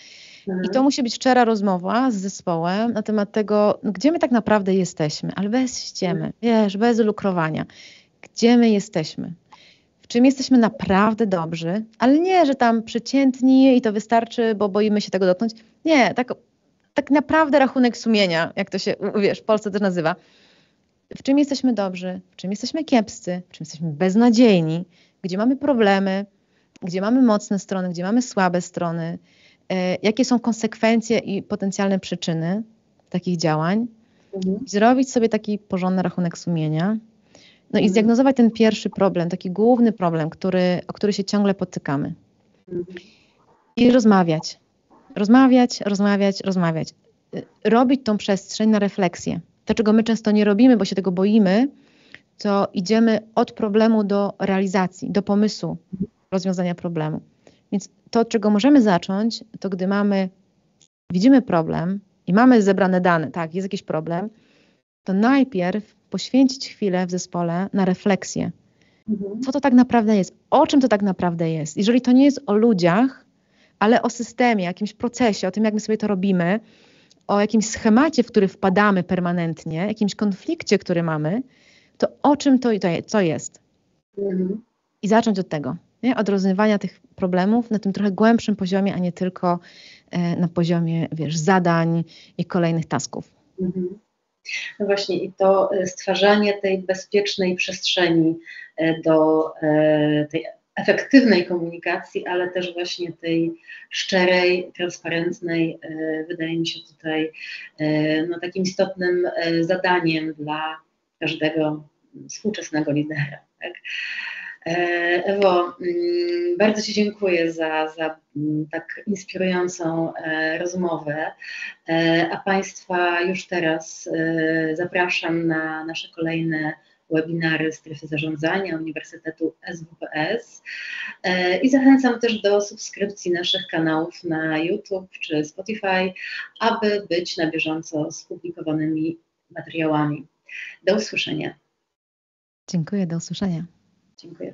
Mhm. I to musi być szczera rozmowa z zespołem na temat tego, no, gdzie my tak naprawdę jesteśmy, ale bez ściemy, wiesz, bez lukrowania. Gdzie my jesteśmy? W czym jesteśmy naprawdę dobrzy, ale nie, że tam przeciętni i to wystarczy, bo boimy się tego dotknąć. Nie, tak, tak naprawdę rachunek sumienia, jak to się, wiesz, w Polsce też nazywa. W czym jesteśmy dobrzy, w czym jesteśmy kiepscy, w czym jesteśmy beznadziejni, gdzie mamy problemy, gdzie mamy mocne strony, gdzie mamy słabe strony, e, jakie są konsekwencje i potencjalne przyczyny takich działań. Mhm. Zrobić sobie taki porządny rachunek sumienia. No i Mhm. zdiagnozować ten pierwszy problem, taki główny problem, który, o który się ciągle potykamy. Mhm. I rozmawiać. Rozmawiać, rozmawiać, rozmawiać. Robić tą przestrzeń na refleksję. To, czego my często nie robimy, bo się tego boimy, to idziemy od problemu do realizacji, do pomysłu rozwiązania problemu. Więc to, od czego możemy zacząć, to gdy mamy, widzimy problem i mamy zebrane dane, tak, jest jakiś problem, to najpierw poświęcić chwilę w zespole na refleksję. Mhm. Co to tak naprawdę jest? O czym to tak naprawdę jest? Jeżeli to nie jest o ludziach, ale o systemie, jakimś procesie, o tym, jak my sobie to robimy, o jakimś schemacie, w który wpadamy permanentnie, jakimś konflikcie, który mamy, to o czym to, to co jest? Mhm. I zacząć od tego, nie? Od rozwiązywania tych problemów na tym trochę głębszym poziomie, a nie tylko e, na poziomie, wiesz, zadań i kolejnych tasków. Mhm. No właśnie i to e, stwarzanie tej bezpiecznej przestrzeni e, do e, tej efektywnej komunikacji, ale też właśnie tej szczerej, transparentnej, e, wydaje mi się tutaj e, no, takim istotnym e, zadaniem dla każdego współczesnego lidera. Tak? E, Ewo, mm, bardzo Ci dziękuję za, za mm, tak inspirującą e, rozmowę, e, a Państwa już teraz e, zapraszam na nasze kolejne webinary Strefy Zarządzania Uniwersytetu S W P S e, i zachęcam też do subskrypcji naszych kanałów na YouTube czy Spotify, aby być na bieżąco z publikowanymi materiałami. Do usłyszenia. Dziękuję, do usłyszenia. Dziękuję.